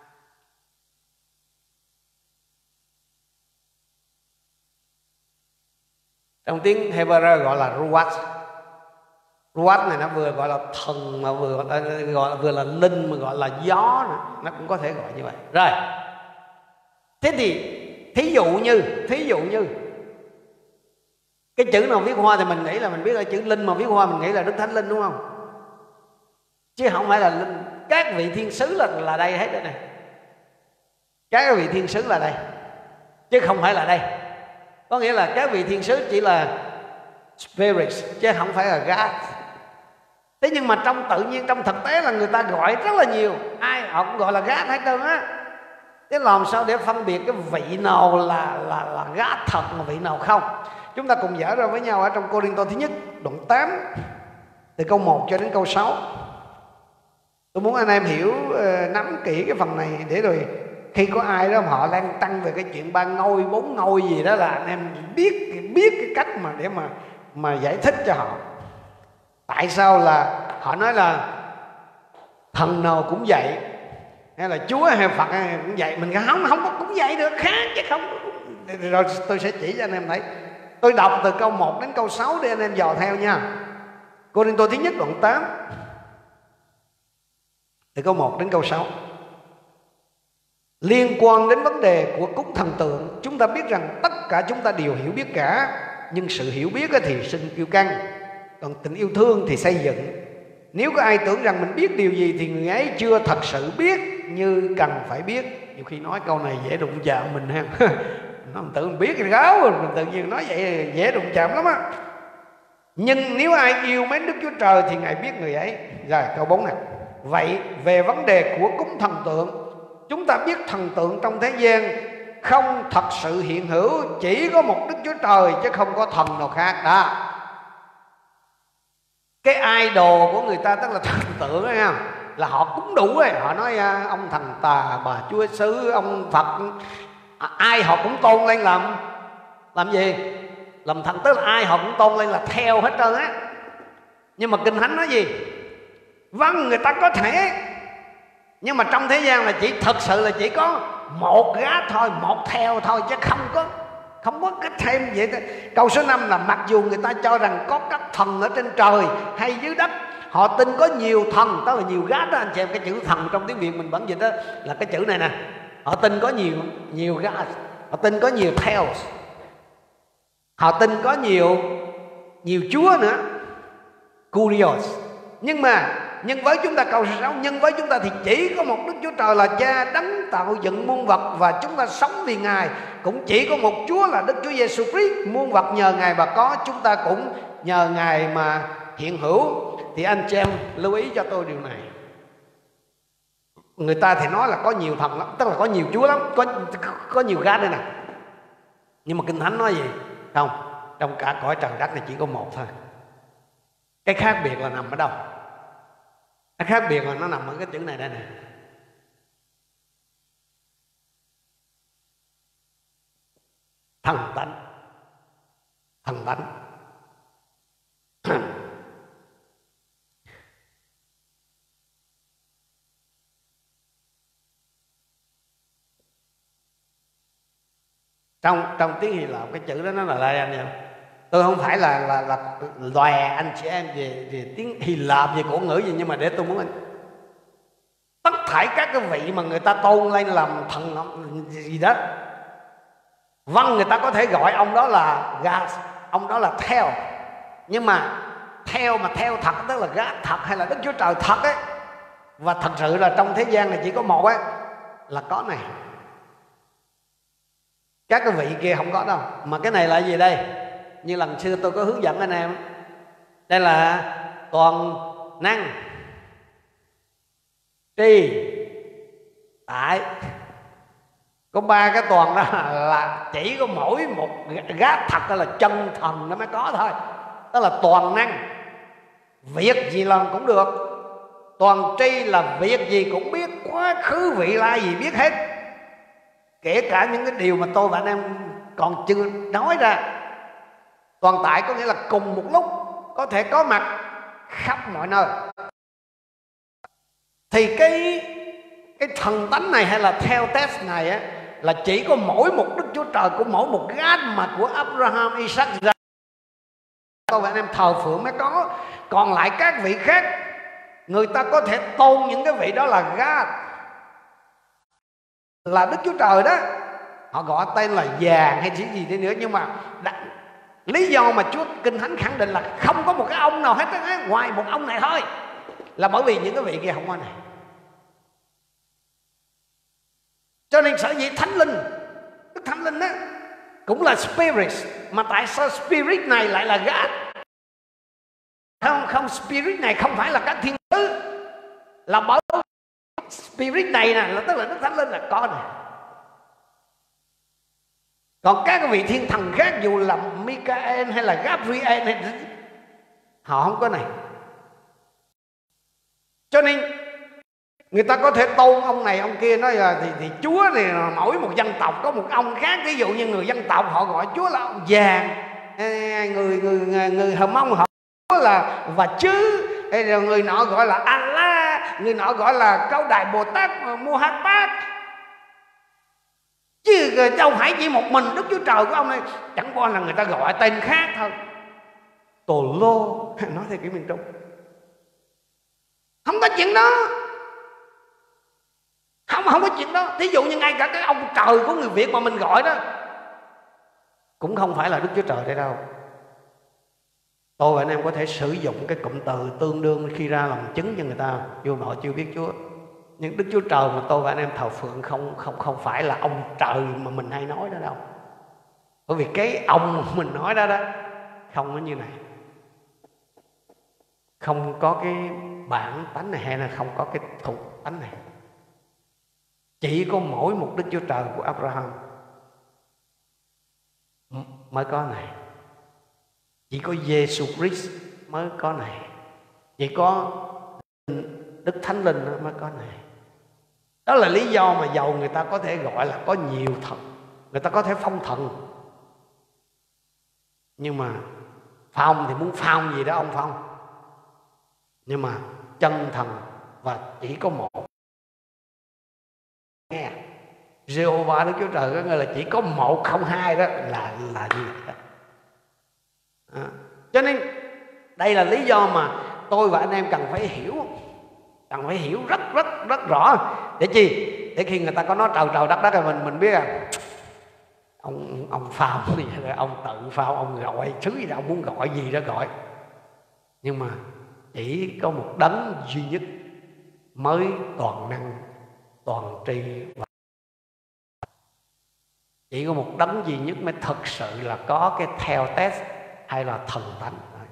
trong tiếng Hebrew gọi là Ruach. Ruach này nó vừa gọi là thần mà vừa gọi là, gọi là vừa là linh, mà gọi là gió nữa. Nó cũng có thể gọi như vậy. Rồi. Thế thì thí dụ như thí dụ như cái chữ nào viết hoa thì mình nghĩ là mình biết là chữ linh, mà viết hoa mình nghĩ là Đức Thánh Linh, đúng không? Chứ không phải là linh. Các vị thiên sứ là là đây hết đây này. Các vị thiên sứ là đây, chứ không phải là đây. Có nghĩa là các vị thiên sứ chỉ là Spirit chứ không phải là God. Thế nhưng mà trong tự nhiên, trong thực tế là người ta gọi rất là nhiều, ai họ cũng gọi là God hết trơn á. Thế làm sao để phân biệt cái vị nào là là là God thật mà vị nào không? Chúng ta cùng dở ra với nhau ở trong Cô-rinh-tô thứ nhất đoạn tám từ câu một cho đến câu sáu. Tôi muốn anh em hiểu, nắm kỹ cái phần này để rồi khi có ai đó mà họ đang tăng về cái chuyện ba ngôi, bốn ngôi gì đó là anh em biết biết cái cách mà để mà mà giải thích cho họ. Tại sao là họ nói là thần nào cũng vậy, hay là Chúa hay Phật hay cũng vậy? Mình không không có cũng vậy được, khác chứ không. Rồi tôi sẽ chỉ cho anh em thấy. Tôi đọc từ câu một đến câu sáu để anh em dò theo nha. Cô-rinh-tô thứ nhất đoạn tám từ câu một đến câu sáu. Liên quan đến vấn đề của cúng thần tượng, chúng ta biết rằng tất cả chúng ta đều hiểu biết cả, nhưng sự hiểu biết thì sinh kiêu căng, còn tình yêu thương thì xây dựng. Nếu có ai tưởng rằng mình biết điều gì thì người ấy chưa thật sự biết như cần phải biết. Nhiều khi nói câu này dễ đụng chạm mình ha. Nó tự mình biết thì gáo, mình tự nhiên nói vậy dễ đụng chạm lắm á. Nhưng nếu ai yêu mến Đức Chúa Trời thì Ngài biết người ấy. Rồi câu bốn này. Vậy về vấn đề của cúng thần tượng, chúng ta biết thần tượng trong thế gian không thật sự hiện hữu, chỉ có một Đức Chúa Trời chứ không có thần nào khác đó. Cái idol của người ta tức là thần tượng ấy, không? Là họ cúng đủ rồi. Họ nói ông thần tà, bà Chúa Xứ, ông Phật, ai họ cũng tôn lên làm làm gì? Làm thần. Tức là ai họ cũng tôn lên là theo hết trơn á. Nhưng mà Kinh Thánh nói gì? Vâng, người ta có thể, nhưng mà trong thế gian là chỉ thật sự là chỉ có một gác thôi, một theo thôi, chứ không có không có cái thêm vậy. Câu số năm là mặc dù người ta cho rằng có các thần ở trên trời hay dưới đất. Họ tin có nhiều thần, đó là nhiều God đó anh chị em. Cái chữ thần trong tiếng Việt mình bản dịch đó là cái chữ này nè. Họ tin có nhiều nhiều God, họ tin có nhiều Theos, họ tin có nhiều nhiều chúa nữa, Kurios. Nhưng mà nhân với chúng ta, câu số sáu, nhân với chúng ta thì chỉ có một Đức Chúa Trời là Cha đấng tạo dựng muôn vật, và chúng ta sống vì Ngài. Cũng chỉ có một Chúa là Đức Chúa Giêsu Christ, muôn vật nhờ Ngài mà có, chúng ta cũng nhờ Ngài mà hiện hữu. Thì anh chị em lưu ý cho tôi điều này. Người ta thì nói là có nhiều thần lắm, tức là có nhiều Chúa lắm, có, có nhiều God đây nè. Nhưng mà Kinh Thánh nói gì? Không, trong cả cõi trời đất này chỉ có một thôi. Cái khác biệt là nằm ở đâu? Cái khác biệt là nó nằm ở cái chữ này đây nè. Thần tánh. Thần tánh. Trong trong tiếng Hy Lạp cái chữ đó nó là đây anh em. Tôi không phải là là là lòe anh chị em về về tiếng Hy Lạp, về cổ ngữ gì, nhưng mà để tôi muốn anh tất thảy các cái vị mà người ta tôn lên làm thần gì đó, vâng, người ta có thể gọi ông đó là God, ông đó là theo. Nhưng mà theo mà theo thật, tức là God thật hay là Đức Chúa Trời thật ấy, và thật sự là trong thế gian này chỉ có một ấy, là có này. Các cái vị kia không có đâu. Mà cái này là gì đây? Như lần xưa tôi có hướng dẫn anh em, đây là toàn năng, tri, tại. Có ba cái toàn đó là chỉ có mỗi một God thật, đó là chân thần nó mới có thôi. Đó là toàn năng, việc gì làm cũng được. Toàn tri là việc gì cũng biết, quá khứ vị lai gì biết hết, kể cả những cái điều mà tôi và anh em còn chưa nói ra. Toàn tại có nghĩa là cùng một lúc có thể có mặt khắp mọi nơi. Thì cái cái thần tánh này hay là theo test này á, là chỉ có mỗi một Đức Chúa Trời của mỗi một God mà của Abraham, Isaac ra tôi và anh em thờ phượng mới có. Còn lại các vị khác, người ta có thể tôn những cái vị đó là God, là Đức Chúa Trời đó, họ gọi tên là vàng hay gì đi nữa. Nhưng mà đã, lý do mà Chúa Kinh Thánh khẳng định là không có một cái ông nào hết á, ngoài một ông này thôi, là bởi vì những cái vị kia không có này. Cho nên sở dĩ Thánh Linh, Đức Thánh Linh á cũng là Spirit. Mà tại sao Spirit này lại là God? Không, không, Spirit này không phải là các thiên sứ, là bởi Spirit này nè, là tức là Đức Thánh Linh là có này. Còn các vị thiên thần khác, dù là Michael hay là Gabriel hay họ không có này. Cho nên người ta có thể tôn ông này ông kia, nói là thì, thì Chúa này là mỗi một dân tộc có một ông khác. Ví dụ như người dân tộc họ gọi Chúa là ông vàng, người người người, người Hờ Mông họ Chúa là và chứ, rồi người nọ gọi là Allah, người nọ gọi là Cao Đài Bồ Tát Muhammad. Chứ đâu phải chỉ một mình Đức Chúa Trời của ông này, chẳng qua là người ta gọi tên khác thôi. Tổ lô, nói theo kiểu miền Trung, không có chuyện đó. Không, không có chuyện đó. Thí dụ như ngay cả cái ông trời của người Việt mà mình gọi đó cũng không phải là Đức Chúa Trời đây đâu. Tôi và anh em có thể sử dụng cái cụm từ tương đương khi ra làm chứng cho người ta, dù họ chưa biết Chúa. Nhưng Đức Chúa Trời mà tôi và anh em thờ phượng không không không phải là ông trời mà mình hay nói đó đâu. Bởi vì cái ông mà mình nói đó đó không có như này, không có cái bản tánh này, hay là không có cái thuộc tánh này. Chỉ có mỗi một Đức Chúa Trời của Abraham mới có này. Chỉ có Giêsu Christ mới có này. Chỉ có Đức Thánh Linh mới có này. Đó là lý do mà dầu người ta có thể gọi là có nhiều thần, người ta có thể phong thần, nhưng mà phong thì muốn phong gì đó ông phong. Nhưng mà chân thần và chỉ có một. Nghe Jehovah Đức Chúa Trời có nghĩa là chỉ có một không hai, đó là là gì đó. À, cho nên Đây là lý do mà tôi và anh em cần phải hiểu, cần phải hiểu rất rất rất rõ. Để chi? Để khi người ta có nói trời trời đất đất thì mình mình biết à, ông ông phao thì ông tự phao, ông gọi thứ gì đó, ông muốn gọi gì đó gọi. Nhưng mà chỉ có một đấng duy nhất mới toàn năng, toàn tri, và chỉ có một đấng duy nhất mới thật sự là có cái theo test hay là thần thánh.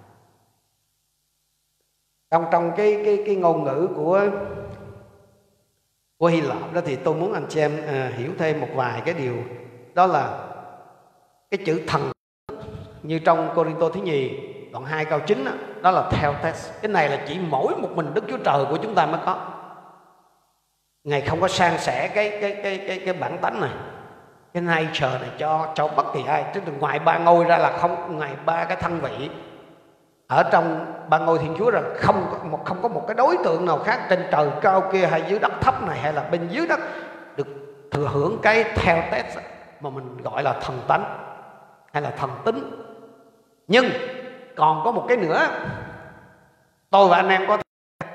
Trong trong cái cái cái ngôn ngữ của của Hy Lạp đó thì tôi muốn anh chị em à, hiểu thêm một vài cái điều, đó là cái chữ thần như trong Cô-rinh-tô thứ nhì đoạn hai câu chín đó, đó là theo test. Cái này là chỉ mỗi một mình Đức Chúa Trời của chúng ta mới có. Ngài không có san sẻ cái cái cái cái cái bản tánh này, cái nature này cho cho bất kỳ ai. Chứ ngoài ba ngôi ra là không, ngoài ba cái thân vị ở trong ba ngôi Thiên Chúa, rằng không có một không có một cái đối tượng nào khác trên trời cao kia hay dưới đất thấp này hay là bên dưới đất được thừa hưởng cái theo test mà mình gọi là thần tánh hay là thần tính. Nhưng còn có một cái nữa, tôi và anh em có thể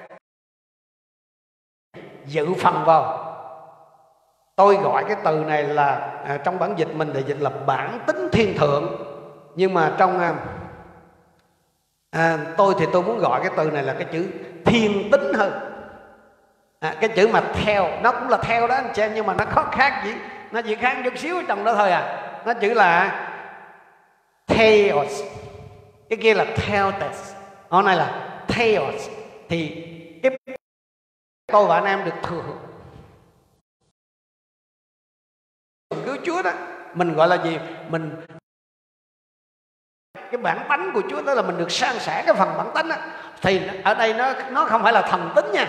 dự phần vào. Tôi gọi cái từ này là à, trong bản dịch mình thì dịch là bản tính thiên thượng, nhưng mà trong à, à, tôi thì tôi muốn gọi cái từ này là cái chữ thiên tính hơn. À, cái chữ mà theo nó cũng là theo đó anh chị em, nhưng mà nó có khác gì, nó chỉ khác chút xíu ở trong đó thôi à. Nó chữ là theos, cái kia là theotes, hôm nay là theos. Thì cái tôi và anh em được thừa hưởng cứu Chúa đó, mình gọi là gì? Mình cái bản tánh của Chúa, đó là mình được san sẻ cái phần bản tánh đó. Thì ở đây nó nó không phải là thần tính nha,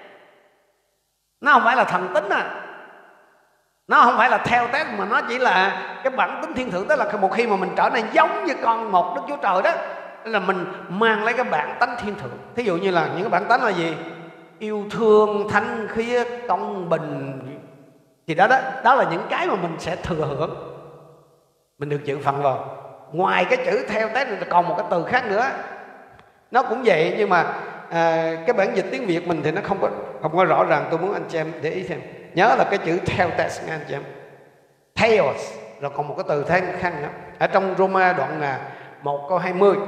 nó không phải là thần tính à, nó không phải là theo test, mà nó chỉ là cái bản tính thiên thượng. Tức là một khi mà mình trở nên giống như con một Đức Chúa Trời đó, là mình mang lấy cái bản tánh thiên thượng. Thí dụ như là những cái bản tánh là gì? Yêu thương, thánh khiết, công bình. Thì đó, đó đó là những cái mà mình sẽ thừa hưởng, mình được dự phần vào. Ngoài cái chữ theo test thì còn một cái từ khác nữa, nó cũng vậy, nhưng mà à, cái bản dịch tiếng Việt mình thì nó không có không có rõ ràng. Tôi muốn anh chị em để ý thêm, nhớ là cái chữ theo test nha anh chị em, theos. Rồi còn một cái từ thêm khác nữa ở trong Roma đoạn là một câu hai mươi.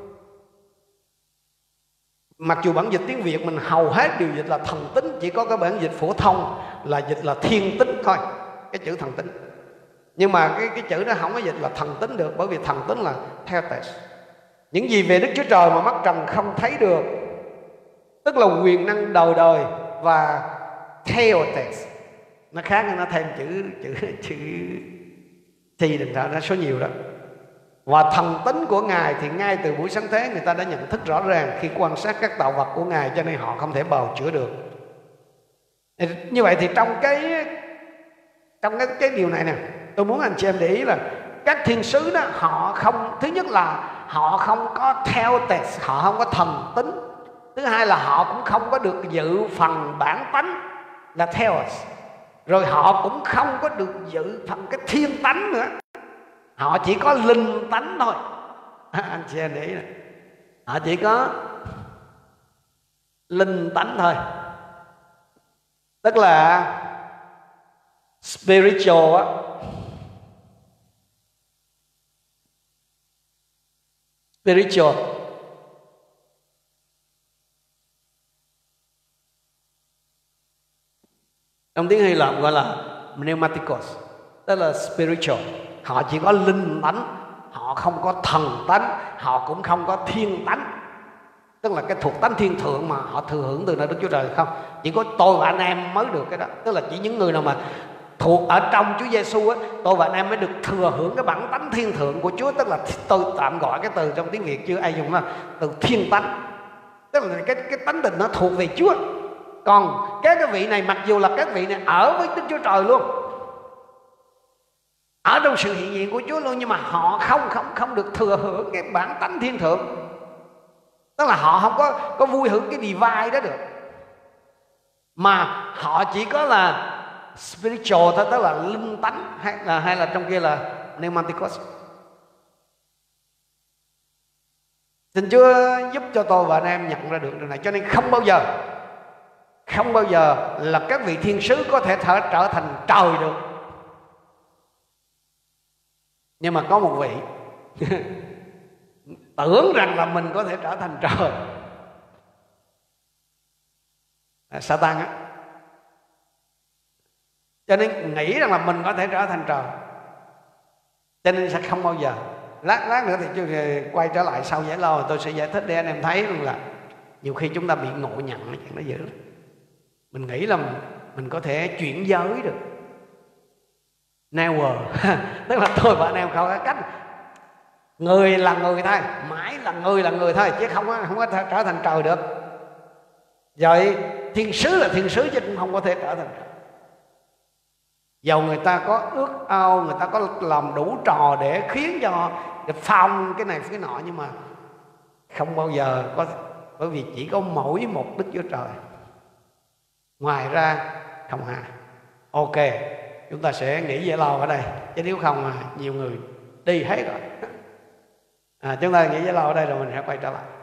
Mặc dù bản dịch tiếng Việt mình hầu hết đều dịch là thần tính, chỉ có cái bản dịch phổ thông là dịch là thiên tính thôi, cái chữ thần tính. Nhưng mà cái cái chữ đó không có dịch là thần tính được, bởi vì thần tính là theotes, những gì về Đức Chúa Trời mà mắt trần không thấy được, tức là quyền năng đời đời. Và theotes nó khác, nó thêm chữ chữ chữ thì đừng sợ, nó số nhiều đó. Và thần tính của Ngài thì ngay từ buổi sáng thế người ta đã nhận thức rõ ràng khi quan sát các tạo vật của Ngài, cho nên họ không thể bào chữa được. Như vậy thì trong cái trong cái, cái điều này nè, tôi muốn anh chị em để ý là các thiên sứ đó, họ không, thứ nhất là họ không có theo test, họ không có thần tính. Thứ hai là họ cũng không có được dự phần bản tánh là theos. Rồi họ cũng không có được dự phần cái thiên tánh nữa, họ chỉ có linh tánh thôi. À, anh chị em để ý này, họ chỉ có linh tánh thôi, tức là spiritual á. Spiritual trong tiếng Hy Lạp gọi là pneumatikos, tức là spiritual. Họ chỉ có linh tánh, họ không có thần tánh, họ cũng không có thiên tánh, tức là cái thuộc tánh thiên thượng mà họ thừa hưởng từ nơi Đức Chúa Trời không. Chỉ có tôi và anh em mới được cái đó, tức là chỉ những người nào mà thuộc ở trong Chúa Giêsu á, tôi và anh em mới được thừa hưởng cái bản tánh thiên thượng của Chúa. Tức là tôi tạm gọi cái từ trong tiếng Việt chưa ai dùng là từ thiên tánh, tức là cái cái tánh tình nó thuộc về Chúa. Còn các cái vị này, mặc dù là các vị này ở với Đức Chúa Trời luôn, ở trong sự hiện diện của Chúa luôn, nhưng mà họ không không không được thừa hưởng cái bản tánh thiên thượng. Tức là họ không có có vui hưởng cái divine đó được, mà họ chỉ có là spiritual thôi, tức là linh tánh, hay là hay là trong kia là pneumatikos. Xin Chúa giúp cho tôi và anh em nhận ra được điều này. Cho nên không bao giờ, không bao giờ là các vị thiên sứ có thể trở, trở thành trời được. Nhưng mà có một vị tưởng rằng là mình có thể trở thành trời, là Satan á. Cho nên nghĩ rằng là mình có thể trở thành trời, cho nên sẽ không bao giờ. Lát lát nữa thì tôi quay trở lại sau giải lo, tôi sẽ giải thích để anh em thấy rằng là nhiều khi chúng ta bị ngộ nhận cái chuyện đó dữ lắm. Mình nghĩ là mình, mình có thể chuyển giới được. Never. Tức là tôi và anh em không có cách. Người là người thôi, mãi là người là người thôi, chứ không có, không có thể trở thành trời được. Vậy thiên sứ là thiên sứ chứ cũng không có thể trở thành trời. Dầu người ta có ước ao, người ta có làm đủ trò để khiến cho để phong cái này cái nọ, nhưng mà không bao giờ có, bởi vì chỉ có mỗi một Đức Chúa Trời, ngoài ra không hề. Ok, chúng ta sẽ nghỉ giải lao ở đây, chứ nếu không mà nhiều người đi hết rồi. À, chúng ta nghỉ giải lao ở đây rồi mình sẽ quay trở lại.